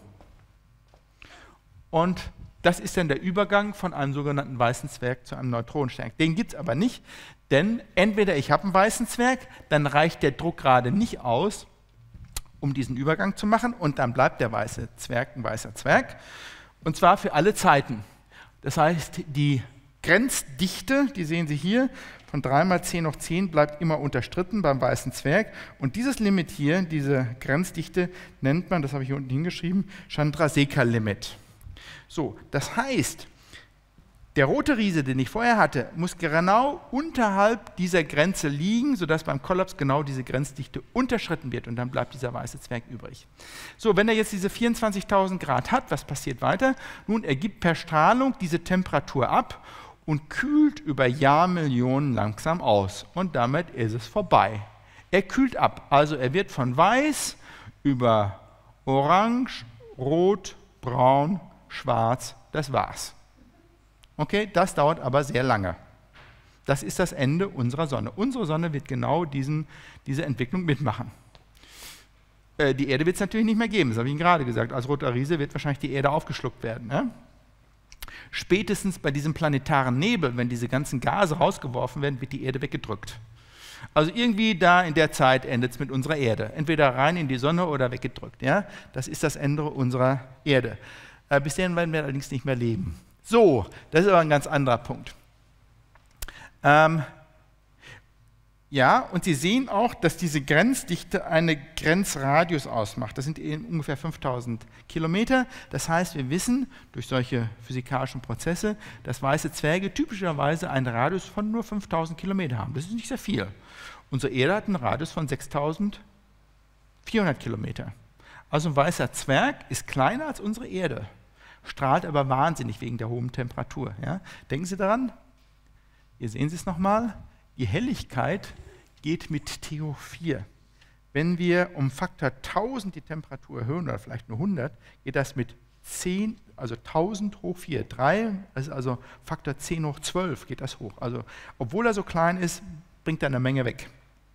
Und das ist dann der Übergang von einem sogenannten weißen Zwerg zu einem Neutronenstern. Den gibt es aber nicht, denn entweder ich habe einen weißen Zwerg, dann reicht der Druck gerade nicht aus, um diesen Übergang zu machen, und dann bleibt der weiße Zwerg ein weißer Zwerg, und zwar für alle Zeiten. Das heißt, die Grenzdichte, die sehen Sie hier, von 3 mal 10 hoch 10 bleibt immer unterstritten beim weißen Zwerg. Und dieses Limit hier, diese Grenzdichte, nennt man, das habe ich hier unten hingeschrieben, Chandrasekhar-Limit. So, das heißt, der rote Riese, den ich vorher hatte, muss genau unterhalb dieser Grenze liegen, sodass beim Kollaps genau diese Grenzdichte unterschritten wird und dann bleibt dieser weiße Zwerg übrig. So, wenn er jetzt diese 24.000 Grad hat, was passiert weiter? Nun, er gibt per Strahlung diese Temperatur ab und kühlt über Jahrmillionen langsam aus und damit ist es vorbei. Er kühlt ab, also er wird von weiß über orange, rot, braun, schwarz, das war's. Okay, das dauert aber sehr lange. Das ist das Ende unserer Sonne. Unsere Sonne wird genau diese Entwicklung mitmachen. Die Erde wird es natürlich nicht mehr geben, das habe ich Ihnen gerade gesagt. Als roter Riese wird wahrscheinlich die Erde aufgeschluckt werden. Ja? Spätestens bei diesem planetaren Nebel, wenn diese ganzen Gase rausgeworfen werden, wird die Erde weggedrückt. Also irgendwie da in der Zeit endet es mit unserer Erde. Entweder rein in die Sonne oder weggedrückt. Ja? Das ist das Ende unserer Erde. Bis dahin werden wir allerdings nicht mehr leben. So, das ist aber ein ganz anderer Punkt. Ja, und Sie sehen auch, dass diese Grenzdichte einen Grenzradius ausmacht. Das sind eben ungefähr 5000 Kilometer. Das heißt, wir wissen durch solche physikalischen Prozesse, dass weiße Zwerge typischerweise einen Radius von nur 5000 Kilometer haben. Das ist nicht sehr viel. Unsere Erde hat einen Radius von 6400 Kilometer. Also ein weißer Zwerg ist kleiner als unsere Erde, strahlt aber wahnsinnig wegen der hohen Temperatur. Ja? Denken Sie daran, hier sehen Sie es nochmal, die Helligkeit geht mit TO4. Wenn wir um Faktor 1000 die Temperatur erhöhen, oder vielleicht nur 100, geht das mit 10, also 1000 hoch 4. 3, das ist also Faktor 10 hoch 12 geht das hoch. Also obwohl er so klein ist, bringt er eine Menge weg.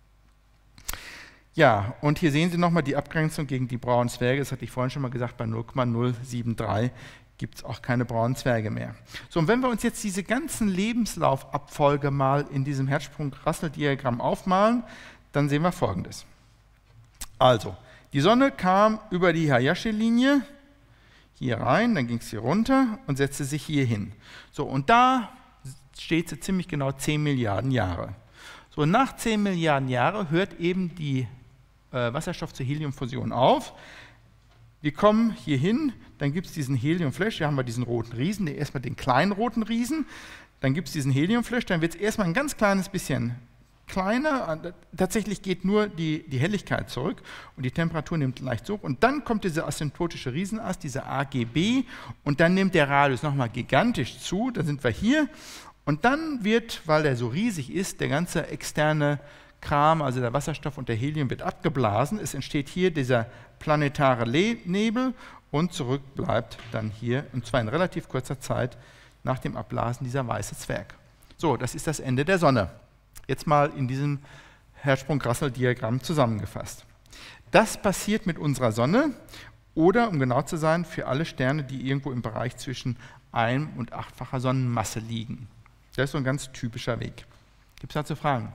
Ja, und hier sehen Sie nochmal die Abgrenzung gegen die braunen Zwerge. Das hatte ich vorhin schon mal gesagt, bei 0,073 gibt es auch keine braunen Zwerge mehr. So, und wenn wir uns jetzt diese ganzen Lebenslaufabfolge mal in diesem Herzsprung-Russell-Diagramm aufmalen, dann sehen wir Folgendes. Also, die Sonne kam über die Hayashi-Linie hier rein, dann ging es hier runter und setzte sich hier hin. So, und da steht sie ziemlich genau 10 Milliarden Jahre. So, nach 10 Milliarden Jahren hört eben die Wasserstoff-zu-Helium-Fusion auf. Wir kommen hier hin, dann gibt es diesen Heliumflash, hier haben wir diesen roten Riesen, erstmal den kleinen roten Riesen, dann gibt es diesen Heliumflash, dann wird es erstmal ein ganz kleines bisschen kleiner, tatsächlich geht nur die Helligkeit zurück und die Temperatur nimmt leicht zurück und dann kommt dieser asymptotische Riesenast, dieser AGB und dann nimmt der Radius nochmal gigantisch zu, dann sind wir hier und dann wird, weil der so riesig ist, der ganze externe Kram, also der Wasserstoff und der Helium wird abgeblasen, es entsteht hier dieser planetare Nebel und zurück bleibt dann hier, und zwar in relativ kurzer Zeit nach dem Abblasen, dieser weiße Zwerg. So, das ist das Ende der Sonne. Jetzt mal in diesem Herzsprung-Russell-Diagramm zusammengefasst. Das passiert mit unserer Sonne oder, um genau zu sein, für alle Sterne, die irgendwo im Bereich zwischen 1 und 8-facher Sonnenmasse liegen. Das ist so ein ganz typischer Weg. Gibt es dazu Fragen?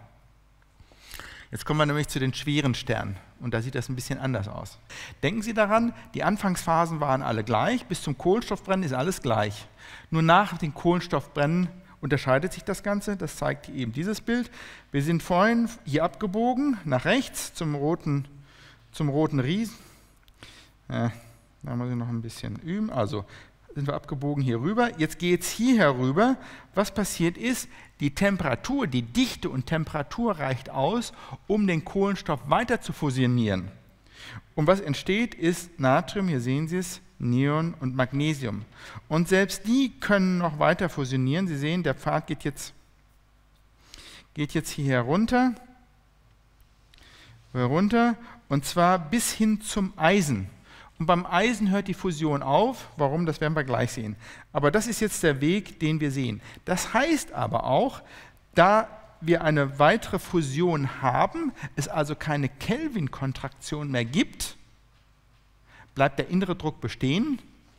Jetzt kommen wir nämlich zu den schweren Sternen und da sieht das ein bisschen anders aus. Denken Sie daran, die Anfangsphasen waren alle gleich, bis zum Kohlenstoffbrennen ist alles gleich. Nur nach dem Kohlenstoffbrennen unterscheidet sich das Ganze, das zeigt eben dieses Bild. Wir sind vorhin hier abgebogen, nach rechts zum roten Riesen. Da muss ich noch ein bisschen üben, also sind wir abgebogen hier rüber. Jetzt geht es hier herüber. Was passiert ist, die Temperatur, die Dichte und Temperatur reicht aus, um den Kohlenstoff weiter zu fusionieren. Und was entsteht, ist Natrium, hier sehen Sie es, Neon und Magnesium. Und selbst die können noch weiter fusionieren. Sie sehen, der Pfad geht jetzt hier herunter, und zwar bis hin zum Eisen. Und beim Eisen hört die Fusion auf. Warum, das werden wir gleich sehen. Aber das ist jetzt der Weg, den wir sehen. Das heißt aber auch, da wir eine weitere Fusion haben, es also keine Kelvin-Kontraktion mehr gibt, bleibt der innere Druck bestehen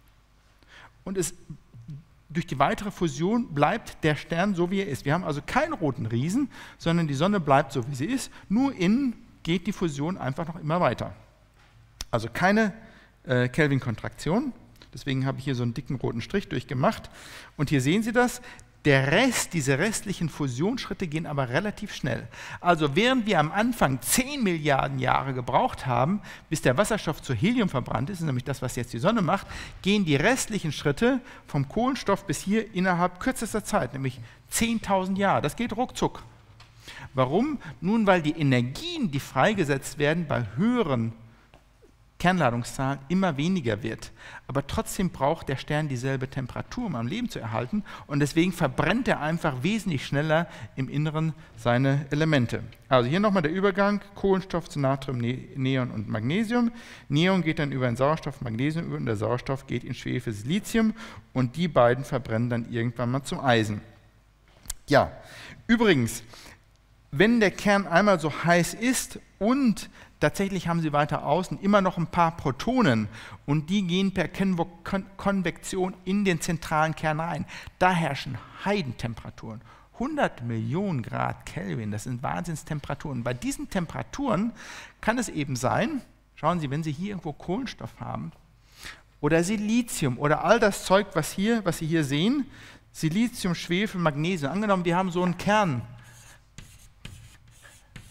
und durch die weitere Fusion bleibt der Stern so, wie er ist. Wir haben also keinen roten Riesen, sondern die Sonne bleibt so, wie sie ist. Nur innen geht die Fusion einfach noch immer weiter. Also keine Kelvin-Kontraktion. Deswegen habe ich hier so einen dicken roten Strich durchgemacht. Und hier sehen Sie das. Diese restlichen Fusionsschritte gehen aber relativ schnell. Also während wir am Anfang 10 Milliarden Jahre gebraucht haben, bis der Wasserstoff zu Helium verbrannt ist, nämlich das, was jetzt die Sonne macht, gehen die restlichen Schritte vom Kohlenstoff bis hier innerhalb kürzester Zeit, nämlich 10.000 Jahre. Das geht ruckzuck. Warum? Nun, weil die Energien, die freigesetzt werden bei höheren Kernladungszahlen, immer weniger wird. Aber trotzdem braucht der Stern dieselbe Temperatur, um am Leben zu erhalten. Und deswegen verbrennt er einfach wesentlich schneller im Inneren seine Elemente. Also hier nochmal der Übergang, Kohlenstoff zu Natrium, Neon und Magnesium. Neon geht dann über in Sauerstoff, Magnesium über und der Sauerstoff geht in Schwefel, Silizium. Und die beiden verbrennen dann irgendwann mal zum Eisen. Ja, übrigens, wenn der Kern einmal so heiß ist und tatsächlich haben Sie weiter außen immer noch ein paar Protonen und die gehen per Konvektion in den zentralen Kern rein. Da herrschen Heidentemperaturen. 100 Millionen Grad Kelvin, das sind Wahnsinnstemperaturen. Bei diesen Temperaturen kann es eben sein, schauen Sie, wenn Sie hier irgendwo Kohlenstoff haben oder Silizium oder all das Zeug, was Sie hier sehen, Silizium, Schwefel, Magnesium, angenommen, wir haben so einen Kern,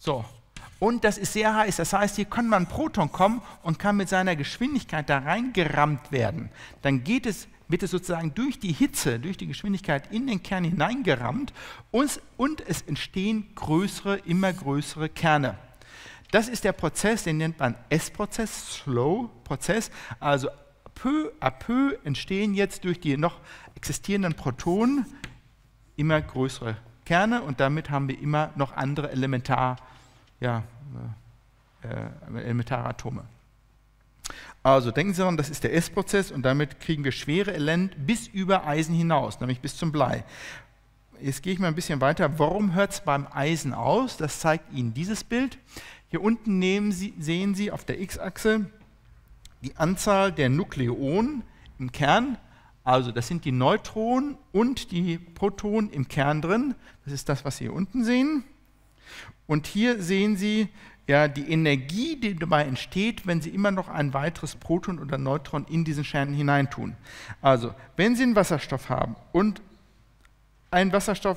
So. Und das ist sehr heiß, das heißt, hier kann mal ein Proton kommen und kann mit seiner Geschwindigkeit da reingerammt werden. Dann wird es sozusagen durch die Hitze, durch die Geschwindigkeit in den Kern hineingerammt und es entstehen immer größere Kerne. Das ist der Prozess, den nennt man S-Prozess, Slow-Prozess. Also peu à peu entstehen jetzt durch die noch existierenden Protonen immer größere Kerne und damit haben wir immer noch andere elementare Atome. Also denken Sie daran, das ist der S-Prozess und damit kriegen wir schwere Elemente bis über Eisen hinaus, nämlich bis zum Blei. Jetzt gehe ich mal ein bisschen weiter. Warum hört es beim Eisen aus? Das zeigt Ihnen dieses Bild. Hier unten sehen Sie auf der X-Achse die Anzahl der Nukleonen im Kern. Also das sind die Neutronen und die Protonen im Kern drin. Das ist das, was Sie hier unten sehen. Und hier sehen Sie ja die Energie, die dabei entsteht, wenn Sie immer noch ein weiteres Proton oder Neutron in diesen Kern hineintun. Also wenn Sie einen Wasserstoff haben und ein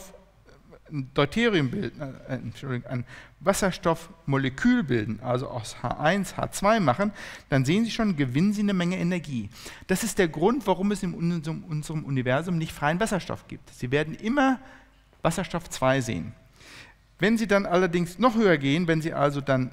ein Wasserstoffmolekül bilden, also aus H1, H2 machen, dann sehen Sie schon, gewinnen Sie eine Menge Energie. Das ist der Grund, warum es in unserem Universum nicht freien Wasserstoff gibt. Sie werden immer Wasserstoff 2 sehen. Wenn Sie dann allerdings noch höher gehen, wenn Sie also dann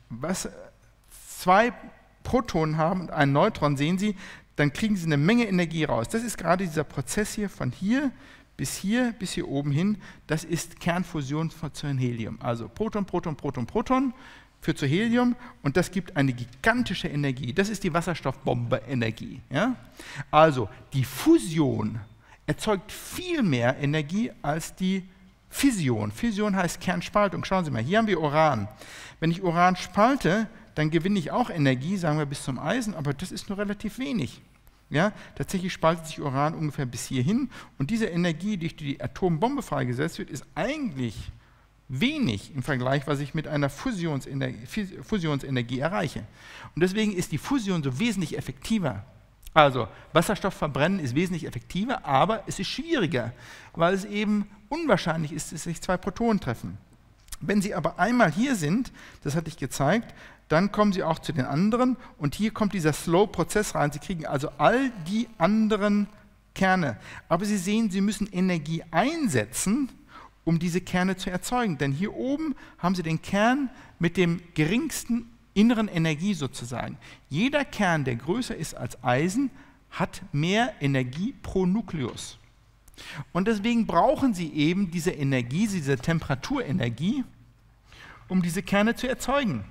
2 Protonen haben und einen Neutron, sehen Sie, dann kriegen Sie eine Menge Energie raus. Das ist gerade dieser Prozess hier von hier bis hier oben hin. Das ist Kernfusion zu Helium. Also Proton, Proton, Proton, Proton führt zu Helium und das gibt eine gigantische Energie. Das ist die Wasserstoffbombe-Energie. Ja? Also die Fusion erzeugt viel mehr Energie als die Fission. Fission heißt Kernspaltung. Schauen Sie mal, hier haben wir Uran. Wenn ich Uran spalte, dann gewinne ich auch Energie, sagen wir bis zum Eisen, aber das ist nur relativ wenig. Ja, tatsächlich spaltet sich Uran ungefähr bis hierhin und diese Energie, die durch die Atombombe freigesetzt wird, ist eigentlich wenig im Vergleich, was ich mit einer Fusionsenergie erreiche. Und deswegen ist die Fusion so wesentlich effektiver. Also Wasserstoff verbrennen ist wesentlich effektiver, aber es ist schwieriger, weil es eben unwahrscheinlich ist, dass sich 2 Protonen treffen. Wenn Sie aber einmal hier sind, das hatte ich gezeigt, dann kommen Sie auch zu den anderen und hier kommt dieser Slow-Prozess rein. Sie kriegen also all die anderen Kerne. Aber Sie sehen, Sie müssen Energie einsetzen, um diese Kerne zu erzeugen. Denn hier oben haben Sie den Kern mit dem geringsten inneren Energie sozusagen. Jeder Kern, der größer ist als Eisen, hat mehr Energie pro Nukleus. Und deswegen brauchen Sie eben diese Energie, diese Temperaturenergie, um diese Kerne zu erzeugen.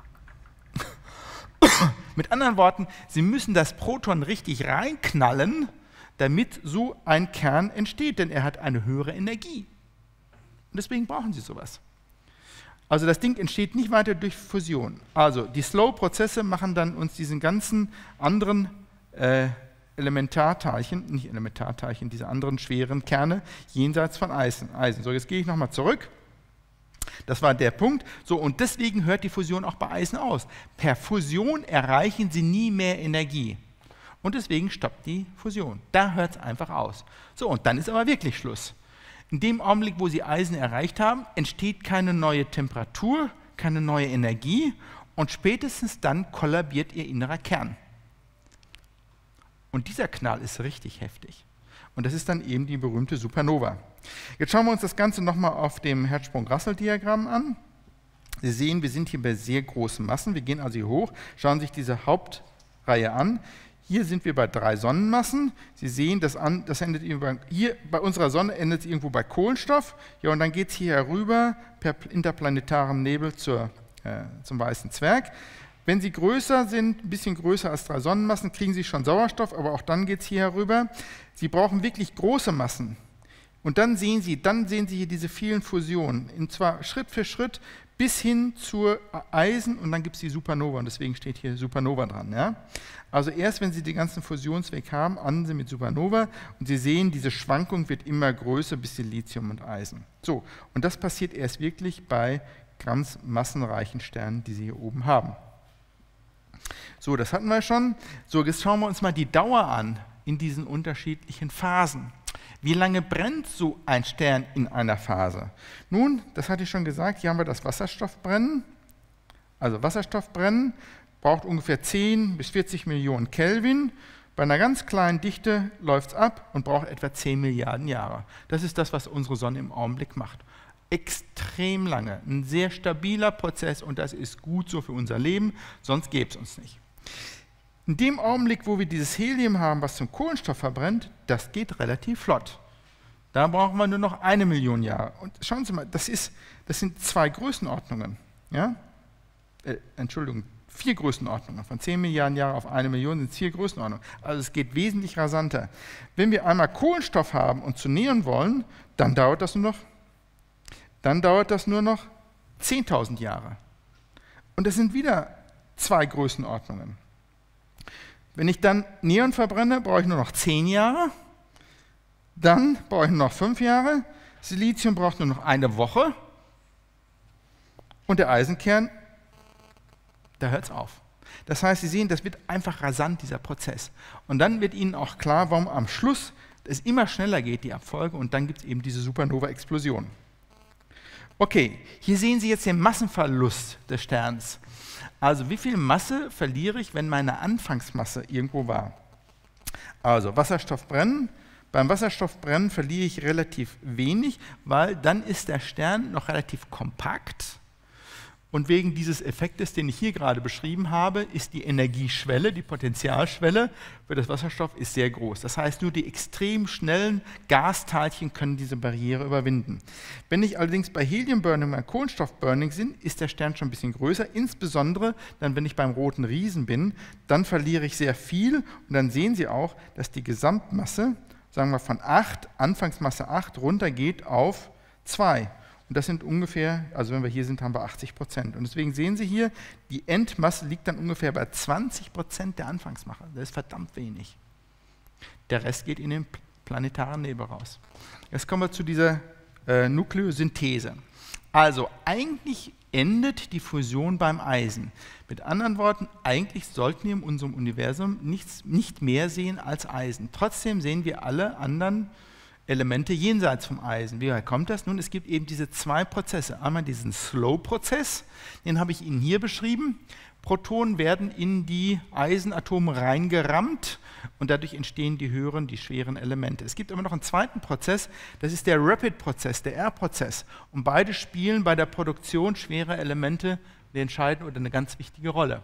Mit anderen Worten, Sie müssen das Proton richtig reinknallen, damit so ein Kern entsteht, denn er hat eine höhere Energie. Und deswegen brauchen Sie sowas. Also das Ding entsteht nicht weiter durch Fusion. Also die Slow-Prozesse machen dann uns diesen ganzen anderen Elementarteilchen, nicht Elementarteilchen, diese anderen schweren Kerne jenseits von Eisen. So, jetzt gehe ich nochmal zurück. Das war der Punkt. So, und deswegen hört die Fusion auch bei Eisen aus. Per Fusion erreichen Sie nie mehr Energie. Und deswegen stoppt die Fusion. Da hört es einfach aus. So, und dann ist aber wirklich Schluss. In dem Augenblick, wo Sie Eisen erreicht haben, entsteht keine neue Temperatur, keine neue Energie und spätestens dann kollabiert Ihr innerer Kern. Und dieser Knall ist richtig heftig. Und das ist dann eben die berühmte Supernova. Jetzt schauen wir uns das Ganze nochmal auf dem Hertzsprung-Russell-Diagramm an. Sie sehen, wir sind hier bei sehr großen Massen. Wir gehen also hier hoch, schauen sich diese Hauptreihe an. Hier sind wir bei 3 Sonnenmassen. Sie sehen, das endet hier bei unserer Sonne endet es irgendwo bei Kohlenstoff. Ja, und dann geht es hier herüber per interplanetarem Nebel zum Weißen Zwerg. Wenn Sie größer sind, ein bisschen größer als 3 Sonnenmassen, kriegen Sie schon Sauerstoff, aber auch dann geht es hier herüber. Sie brauchen wirklich große Massen. Und dann sehen Sie hier diese vielen Fusionen, und zwar Schritt für Schritt bis hin zur Eisen und dann gibt es die Supernova und deswegen steht hier Supernova dran. Ja? Also erst wenn Sie den ganzen Fusionsweg haben, enden Sie mit Supernova und Sie sehen, diese Schwankung wird immer größer bis zu Lithium und Eisen. So, und das passiert erst wirklich bei ganz massenreichen Sternen, die Sie hier oben haben. So, das hatten wir schon. So, jetzt schauen wir uns mal die Dauer an in diesen unterschiedlichen Phasen. Wie lange brennt so ein Stern in einer Phase? Nun, das hatte ich schon gesagt, hier haben wir das Wasserstoffbrennen. Also Wasserstoffbrennen braucht ungefähr 10 bis 40 Millionen Kelvin. Bei einer ganz kleinen Dichte läuft es ab und braucht etwa 10 Milliarden Jahre. Das ist das, was unsere Sonne im Augenblick macht. Extrem lange, ein sehr stabiler Prozess und das ist gut so für unser Leben, sonst gäbe es uns nicht. In dem Augenblick, wo wir dieses Helium haben, was zum Kohlenstoff verbrennt, das geht relativ flott. Da brauchen wir nur noch 1 Million Jahre. Und schauen Sie mal, das sind 2 Größenordnungen. Ja? Entschuldigung, 4 Größenordnungen. Von 10 Milliarden Jahren auf 1 Million sind es 4 Größenordnungen. Also es geht wesentlich rasanter. Wenn wir einmal Kohlenstoff haben und zu nähern wollen, dann dauert das nur noch 10.000 Jahre. Und das sind wieder 2 Größenordnungen. Wenn ich dann Neon verbrenne, brauche ich nur noch 10 Jahre. Dann brauche ich nur noch 5 Jahre. Silizium braucht nur noch 1 Woche. Und der Eisenkern, da hört es auf. Das heißt, Sie sehen, das wird einfach rasant, dieser Prozess. Und dann wird Ihnen auch klar, warum am Schluss es immer schneller geht, die Abfolge, und dann gibt es eben diese Supernova-Explosion. Okay, hier sehen Sie jetzt den Massenverlust des Sterns. Also wie viel Masse verliere ich, wenn meine Anfangsmasse irgendwo war? Also Wasserstoffbrennen. Beim Wasserstoffbrennen verliere ich relativ wenig, weil dann ist der Stern noch relativ kompakt. Und wegen dieses Effektes, den ich hier gerade beschrieben habe, ist die Energieschwelle, die Potentialschwelle für das Wasserstoff ist sehr groß. Das heißt, nur die extrem schnellen Gasteilchen können diese Barriere überwinden. Wenn ich allerdings bei Helium-Burning und Kohlenstoff-Burning bin, ist der Stern schon ein bisschen größer, insbesondere dann, wenn ich beim roten Riesen bin, dann verliere ich sehr viel und dann sehen Sie auch, dass die Gesamtmasse, sagen wir von 8, Anfangsmasse 8, runtergeht auf 2. Und das sind ungefähr, also wenn wir hier sind, haben wir 80%. Und deswegen sehen Sie hier, die Endmasse liegt dann ungefähr bei 20% der Anfangsmasse. Das ist verdammt wenig. Der Rest geht in den planetaren Nebel raus. Jetzt kommen wir zu dieser Nukleosynthese. Also eigentlich endet die Fusion beim Eisen. Mit anderen Worten, eigentlich sollten wir in unserem Universum nicht mehr sehen als Eisen. Trotzdem sehen wir alle anderen Elemente jenseits vom Eisen. Wie kommt das? Nun, es gibt eben diese 2 Prozesse. Einmal diesen Slow-Prozess, den habe ich Ihnen hier beschrieben. Protonen werden in die Eisenatome reingerammt und dadurch entstehen die höheren, die schweren Elemente. Es gibt aber noch einen zweiten Prozess, das ist der Rapid-Prozess, der R-Prozess. Und beide spielen bei der Produktion schwerer Elemente eine entscheidende oder eine ganz wichtige Rolle.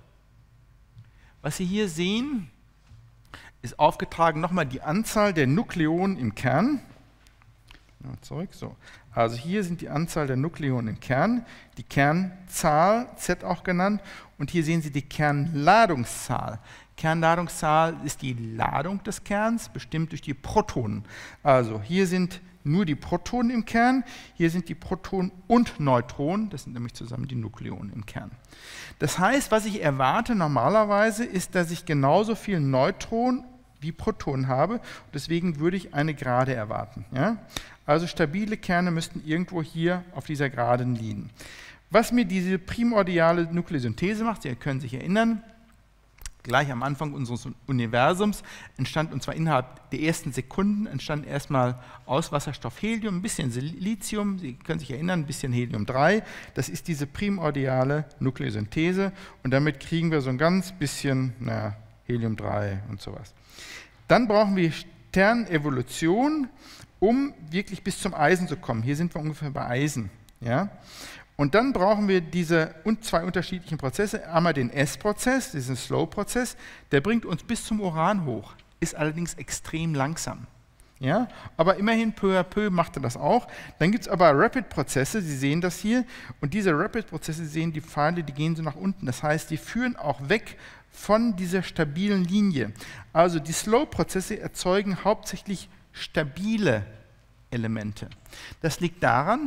Was Sie hier sehen, ist aufgetragen nochmal die Anzahl der Nukleonen im Kern. Zurück, so. Also hier sind die Anzahl der Nukleonen im Kern, die Kernzahl, Z auch genannt, und hier sehen Sie die Kernladungszahl. Kernladungszahl ist die Ladung des Kerns, bestimmt durch die Protonen. Also hier sind nur die Protonen im Kern, hier sind die Protonen und Neutronen, das sind nämlich zusammen die Nukleonen im Kern. Das heißt, was ich erwarte normalerweise, ist, dass ich genauso viel Neutronen wie Protonen habe, deswegen würde ich eine Gerade erwarten. Ja? Also stabile Kerne müssten irgendwo hier auf dieser Geraden liegen. Was mir diese primordiale Nukleosynthese macht, Sie können sich erinnern, gleich am Anfang unseres Universums entstand, und zwar innerhalb der ersten Sekunden, entstand erstmal aus Wasserstoff Helium, ein bisschen Silizium, Sie können sich erinnern, ein bisschen Helium-3. Das ist diese primordiale Nukleosynthese und damit kriegen wir so ein ganz bisschen Helium-3 und sowas. Dann brauchen wir Sternevolution, um wirklich bis zum Eisen zu kommen. Hier sind wir ungefähr bei Eisen. Ja? Und dann brauchen wir diese 2 unterschiedlichen Prozesse. Einmal den S-Prozess, diesen Slow-Prozess, der bringt uns bis zum Uran hoch, ist allerdings extrem langsam. Ja? Aber immerhin peu à peu macht er das auch. Dann gibt es aber Rapid-Prozesse, Sie sehen das hier, und diese Rapid-Prozesse, Sie sehen die Pfeile, die gehen so nach unten. Das heißt, die führen auch weg von dieser stabilen Linie. Also die Slow-Prozesse erzeugen hauptsächlich stabile Elemente. Das liegt daran,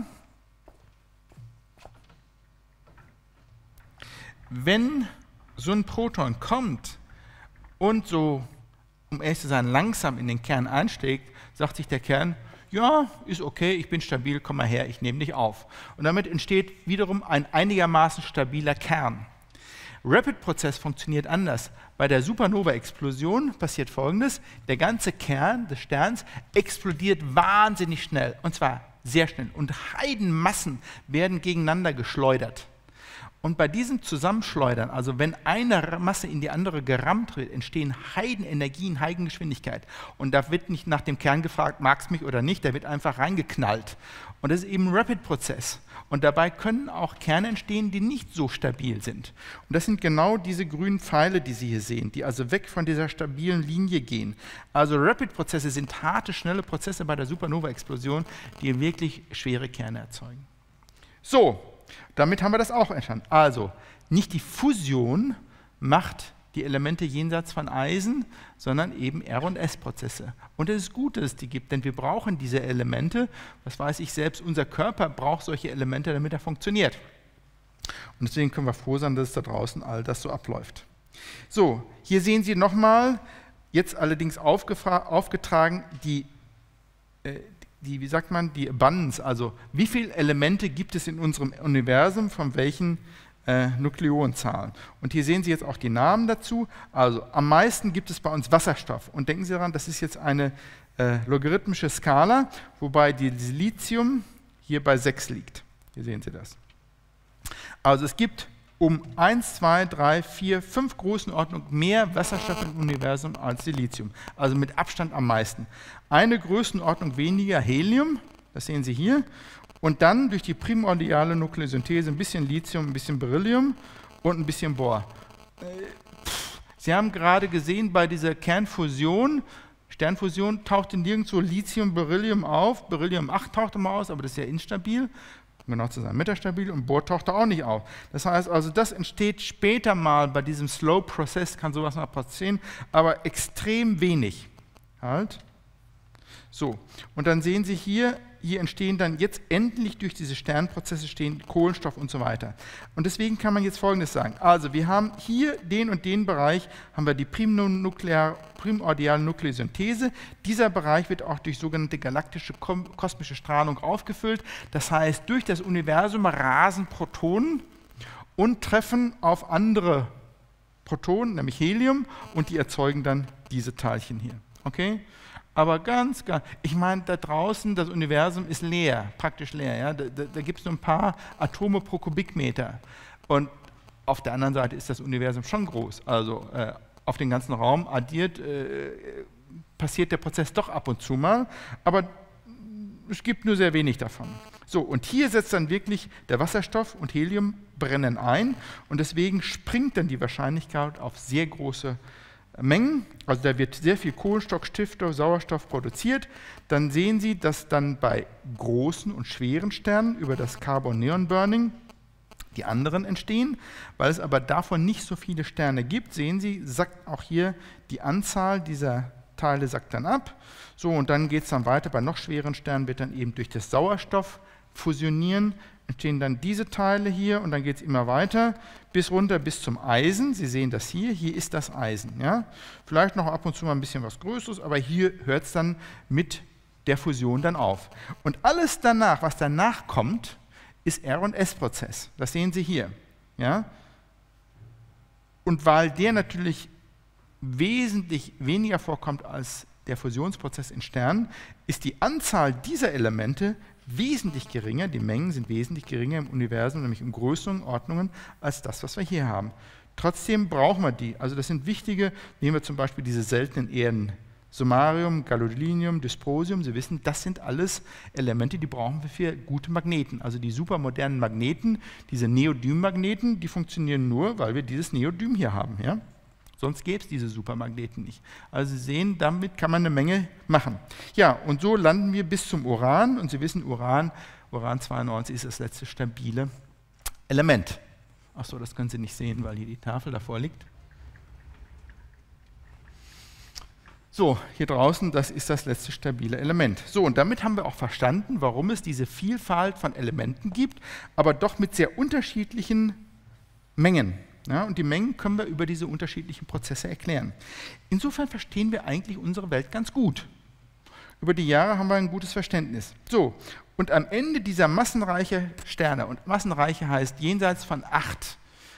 wenn so ein Proton kommt und so, um ehrlich zu sein, langsam in den Kern einschlägt, sagt sich der Kern, ja, ist okay, ich bin stabil, komm mal her, ich nehme dich auf. Und damit entsteht wiederum ein einigermaßen stabiler Kern. Rapid-Prozess funktioniert anders. Bei der Supernova-Explosion passiert Folgendes: Der ganze Kern des Sterns explodiert wahnsinnig schnell, und zwar sehr schnell. Und Heidenmassen werden gegeneinander geschleudert. Und bei diesem Zusammenschleudern, also wenn eine Masse in die andere gerammt wird, entstehen Heidenenergien, Heidengeschwindigkeit. Und da wird nicht nach dem Kern gefragt, magst du mich oder nicht, da wird einfach reingeknallt. Und das ist eben ein Rapid-Prozess. Und dabei können auch Kerne entstehen, die nicht so stabil sind. Und das sind genau diese grünen Pfeile, die Sie hier sehen, die also weg von dieser stabilen Linie gehen. Also Rapid-Prozesse sind harte, schnelle Prozesse bei der Supernova-Explosion, die wirklich schwere Kerne erzeugen. So, damit haben wir das auch entstanden. Also, nicht die Fusion macht die Elemente jenseits von Eisen, sondern eben R- und S-Prozesse. Und es ist gut, dass es die gibt, denn wir brauchen diese Elemente. Was weiß ich selbst, unser Körper braucht solche Elemente, damit er funktioniert. Und deswegen können wir froh sein, dass da draußen all das so abläuft. So, hier sehen Sie nochmal, jetzt allerdings aufgetragen, wie sagt man, die Abundance, also wie viele Elemente gibt es in unserem Universum, von welchen Nukleonzahlen. Und hier sehen Sie jetzt auch die Namen dazu. Also am meisten gibt es bei uns Wasserstoff. Und denken Sie daran, das ist jetzt eine logarithmische Skala, wobei die Silizium hier bei 6 liegt. Hier sehen Sie das. Also es gibt um 1, 2, 3, 4, 5 Größenordnungen mehr Wasserstoff im Universum als Silizium. Also mit Abstand am meisten. Eine Größenordnung weniger Helium, das sehen Sie hier. Und dann durch die primordiale Nukleosynthese ein bisschen Lithium, ein bisschen Beryllium und ein bisschen Bohr. Sie haben gerade gesehen, bei dieser Kernfusion, Sternfusion, tauchte nirgendwo Lithium, Beryllium auf. Beryllium 8 tauchte mal aus, aber das ist ja instabil. Um genau zu sein, metastabil, und Bohr tauchte auch nicht auf. Das heißt also, das entsteht später mal bei diesem Slow-Prozess, kann sowas noch passieren, aber extrem wenig. Halt. So, und dann sehen Sie hier entstehen dann jetzt endlich durch diese Sternprozesse stehen Kohlenstoff und so weiter. Und deswegen kann man jetzt Folgendes sagen. Also wir haben hier den und den Bereich, haben wir die primordiale Nukleosynthese. Dieser Bereich wird auch durch sogenannte galaktische kosmische Strahlung aufgefüllt. Das heißt, durch das Universum rasen Protonen und treffen auf andere Protonen, nämlich Helium, und die erzeugen dann diese Teilchen hier. Okay? Aber ganz, ich meine, da draußen, das Universum ist leer, praktisch leer. Ja? Da gibt es nur ein paar Atome pro Kubikmeter. Und auf der anderen Seite ist das Universum schon groß. Also auf den ganzen Raum addiert, passiert der Prozess doch ab und zu mal. Aber es gibt nur sehr wenig davon. So, und hier setzt dann wirklich der Wasserstoff und Helium brennen ein. Und deswegen springt dann die Wahrscheinlichkeit auf sehr große Mengen, also da wird sehr viel Kohlenstoff, Stickstoff, Sauerstoff produziert. Dann sehen Sie, dass dann bei großen und schweren Sternen über das Carbon-Neon-Burning die anderen entstehen. Weil es aber davon nicht so viele Sterne gibt, sehen Sie, sackt auch hier die Anzahl dieser Teile sackt dann ab. So, und dann geht es dann weiter. Bei noch schweren Sternen wird dann eben durch das Sauerstoff fusionieren, entstehen dann diese Teile hier, und dann geht es immer weiter bis runter bis zum Eisen. Sie sehen das hier ist das Eisen. Ja? Vielleicht noch ab und zu mal ein bisschen was Größeres, aber hier hört es dann mit der Fusion dann auf. Und alles danach, was danach kommt, ist R- und S-Prozess. Das sehen Sie hier. Ja? Und weil der natürlich wesentlich weniger vorkommt als der Fusionsprozess in Sternen, ist die Anzahl dieser Elemente wesentlich geringer, die Mengen sind wesentlich geringer im Universum, nämlich in Größenordnungen, als das, was wir hier haben. Trotzdem brauchen wir die. Also das sind wichtige, nehmen wir zum Beispiel diese seltenen Erden, Samarium, Gadolinium, Dysprosium. Sie wissen, das sind alles Elemente, die brauchen wir für gute Magneten. Also die supermodernen Magneten, diese Neodym-Magneten, die funktionieren nur, weil wir dieses Neodym hier haben. Ja? Sonst gäbe es diese Supermagneten nicht. Also Sie sehen, damit kann man eine Menge machen. Ja, und so landen wir bis zum Uran. Und Sie wissen, Uran 92 ist das letzte stabile Element. Achso, das können Sie nicht sehen, weil hier die Tafel davor liegt. So, hier draußen, das ist das letzte stabile Element. So, und damit haben wir auch verstanden, warum es diese Vielfalt von Elementen gibt, aber doch mit sehr unterschiedlichen Mengen. Ja, und die Mengen können wir über diese unterschiedlichen Prozesse erklären. Insofern verstehen wir eigentlich unsere Welt ganz gut. Über die Jahre haben wir ein gutes Verständnis. So, und am Ende dieser massenreichen Sterne, und massenreiche heißt jenseits von 8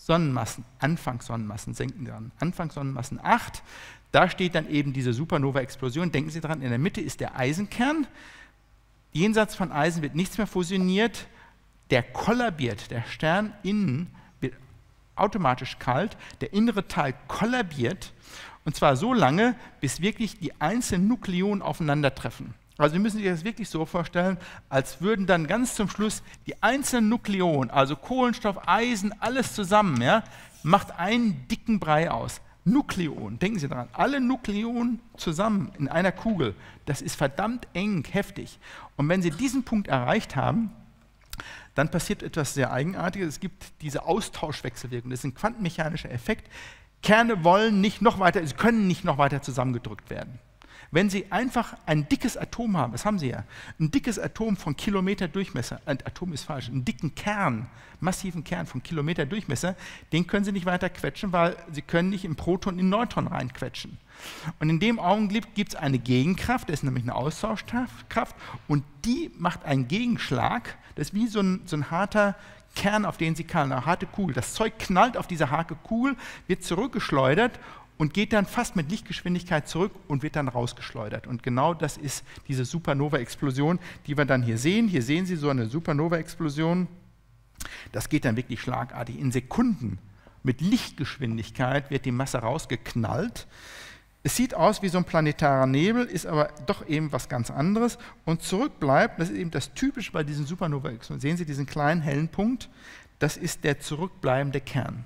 Sonnenmassen, Anfangssonnenmassen, senken dran. Anfangssonnenmassen 8, da steht dann eben diese Supernova-Explosion. Denken Sie dran, in der Mitte ist der Eisenkern. Jenseits von Eisen wird nichts mehr fusioniert. Der kollabiert, der Stern innen wird automatisch kalt, der innere Teil kollabiert, und zwar so lange, bis wirklich die einzelnen Nukleonen aufeinandertreffen. Also Sie müssen sich das wirklich so vorstellen, als würden dann ganz zum Schluss die einzelnen Nukleonen, also Kohlenstoff, Eisen, alles zusammen, ja, macht einen dicken Brei aus. Nukleonen, denken Sie daran, alle Nukleonen zusammen in einer Kugel, das ist verdammt eng, heftig. Und wenn Sie diesen Punkt erreicht haben, dann passiert etwas sehr Eigenartiges. Es gibt diese Austauschwechselwirkung, das ist ein quantenmechanischer Effekt. Kerne wollen nicht noch weiter, sie können nicht noch weiter zusammengedrückt werden. Wenn Sie einfach ein dickes Atom haben, das haben Sie ja, ein dickes Atom von Kilometer Durchmesser, ein Atom ist falsch, einen dicken Kern, massiven Kern von Kilometer Durchmesser, den können Sie nicht weiter quetschen, weil Sie können nicht im Proton in Neutron reinquetschen. Und in dem Augenblick gibt es eine Gegenkraft, das ist nämlich eine Austauschkraft, und die macht einen Gegenschlag, das ist wie so ein harter Kern, auf den Sie knallen, eine harte Kugel. Das Zeug knallt auf diese harte Kugel, wird zurückgeschleudert und geht dann fast mit Lichtgeschwindigkeit zurück und wird dann rausgeschleudert. Und genau das ist diese Supernova-Explosion, die wir dann hier sehen. Hier sehen Sie so eine Supernova-Explosion. Das geht dann wirklich schlagartig. In Sekunden mit Lichtgeschwindigkeit wird die Masse rausgeknallt. Es sieht aus wie so ein planetarer Nebel, ist aber doch eben was ganz anderes. Und zurückbleibt, das ist eben das Typische bei diesen Supernova-Explosionen. Sehen Sie diesen kleinen hellen Punkt? Das ist der zurückbleibende Kern.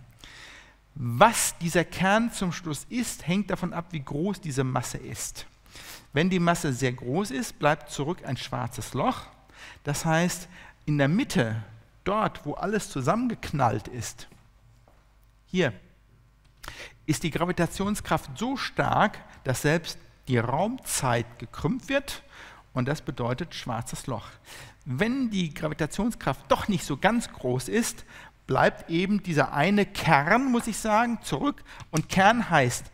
Was dieser Kern zum Schluss ist, hängt davon ab, wie groß diese Masse ist. Wenn die Masse sehr groß ist, bleibt zurück ein schwarzes Loch. Das heißt, in der Mitte, dort, wo alles zusammengeknallt ist, hier, ist die Gravitationskraft so stark, dass selbst die Raumzeit gekrümmt wird, und das bedeutet schwarzes Loch. Wenn die Gravitationskraft doch nicht so ganz groß ist, bleibt eben dieser eine Kern, muss ich sagen, zurück. Und Kern heißt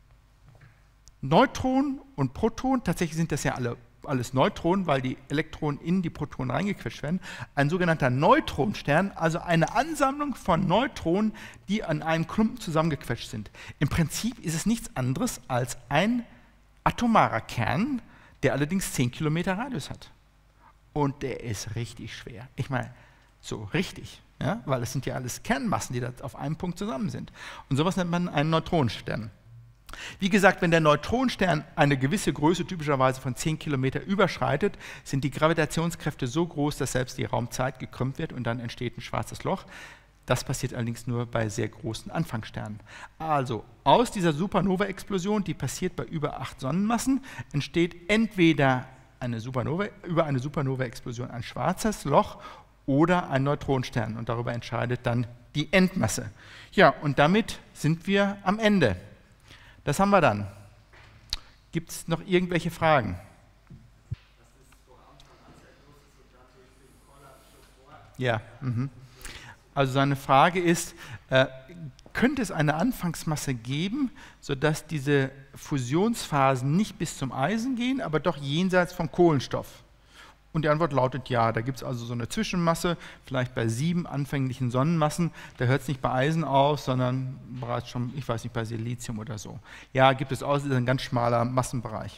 Neutron und Proton, tatsächlich sind das ja alles Neutronen, weil die Elektronen in die Protonen reingequetscht werden. Ein sogenannter Neutronenstern, also eine Ansammlung von Neutronen, die an einem Klumpen zusammengequetscht sind. Im Prinzip ist es nichts anderes als ein atomarer Kern, der allerdings 10 Kilometer Radius hat. Und der ist richtig schwer. Ich meine, so richtig. Ja, weil es sind ja alles Kernmassen, die da auf einem Punkt zusammen sind. Und sowas nennt man einen Neutronenstern. Wie gesagt, wenn der Neutronenstern eine gewisse Größe, typischerweise von 10 Kilometer, überschreitet, sind die Gravitationskräfte so groß, dass selbst die Raumzeit gekrümmt wird und dann entsteht ein schwarzes Loch. Das passiert allerdings nur bei sehr großen Anfangssternen. Also aus dieser Supernova-Explosion, die passiert bei über 8 Sonnenmassen, entsteht entweder über eine Supernova-Explosion ein schwarzes Loch oder ein Neutronenstern, und darüber entscheidet dann die Endmasse. Ja, und damit sind wir am Ende. Das haben wir dann. Gibt es noch irgendwelche Fragen? Ja. Also seine Frage ist, könnte es eine Anfangsmasse geben, sodass diese Fusionsphasen nicht bis zum Eisen gehen, aber doch jenseits vom Kohlenstoff? Und die Antwort lautet ja. Da gibt es also so eine Zwischenmasse, vielleicht bei 7 anfänglichen Sonnenmassen. Da hört es nicht bei Eisen auf, sondern bereits schon, ich weiß nicht, bei Silizium oder so. Ja, gibt es auch, das ist ein ganz schmaler Massenbereich.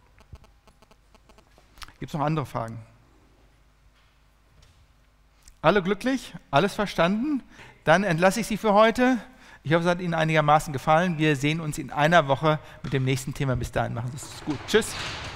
Gibt es noch andere Fragen? Alle glücklich? Alles verstanden? Dann entlasse ich Sie für heute. Ich hoffe, es hat Ihnen einigermaßen gefallen. Wir sehen uns in einer Woche mit dem nächsten Thema. Bis dahin, machen Sie es gut. Tschüss.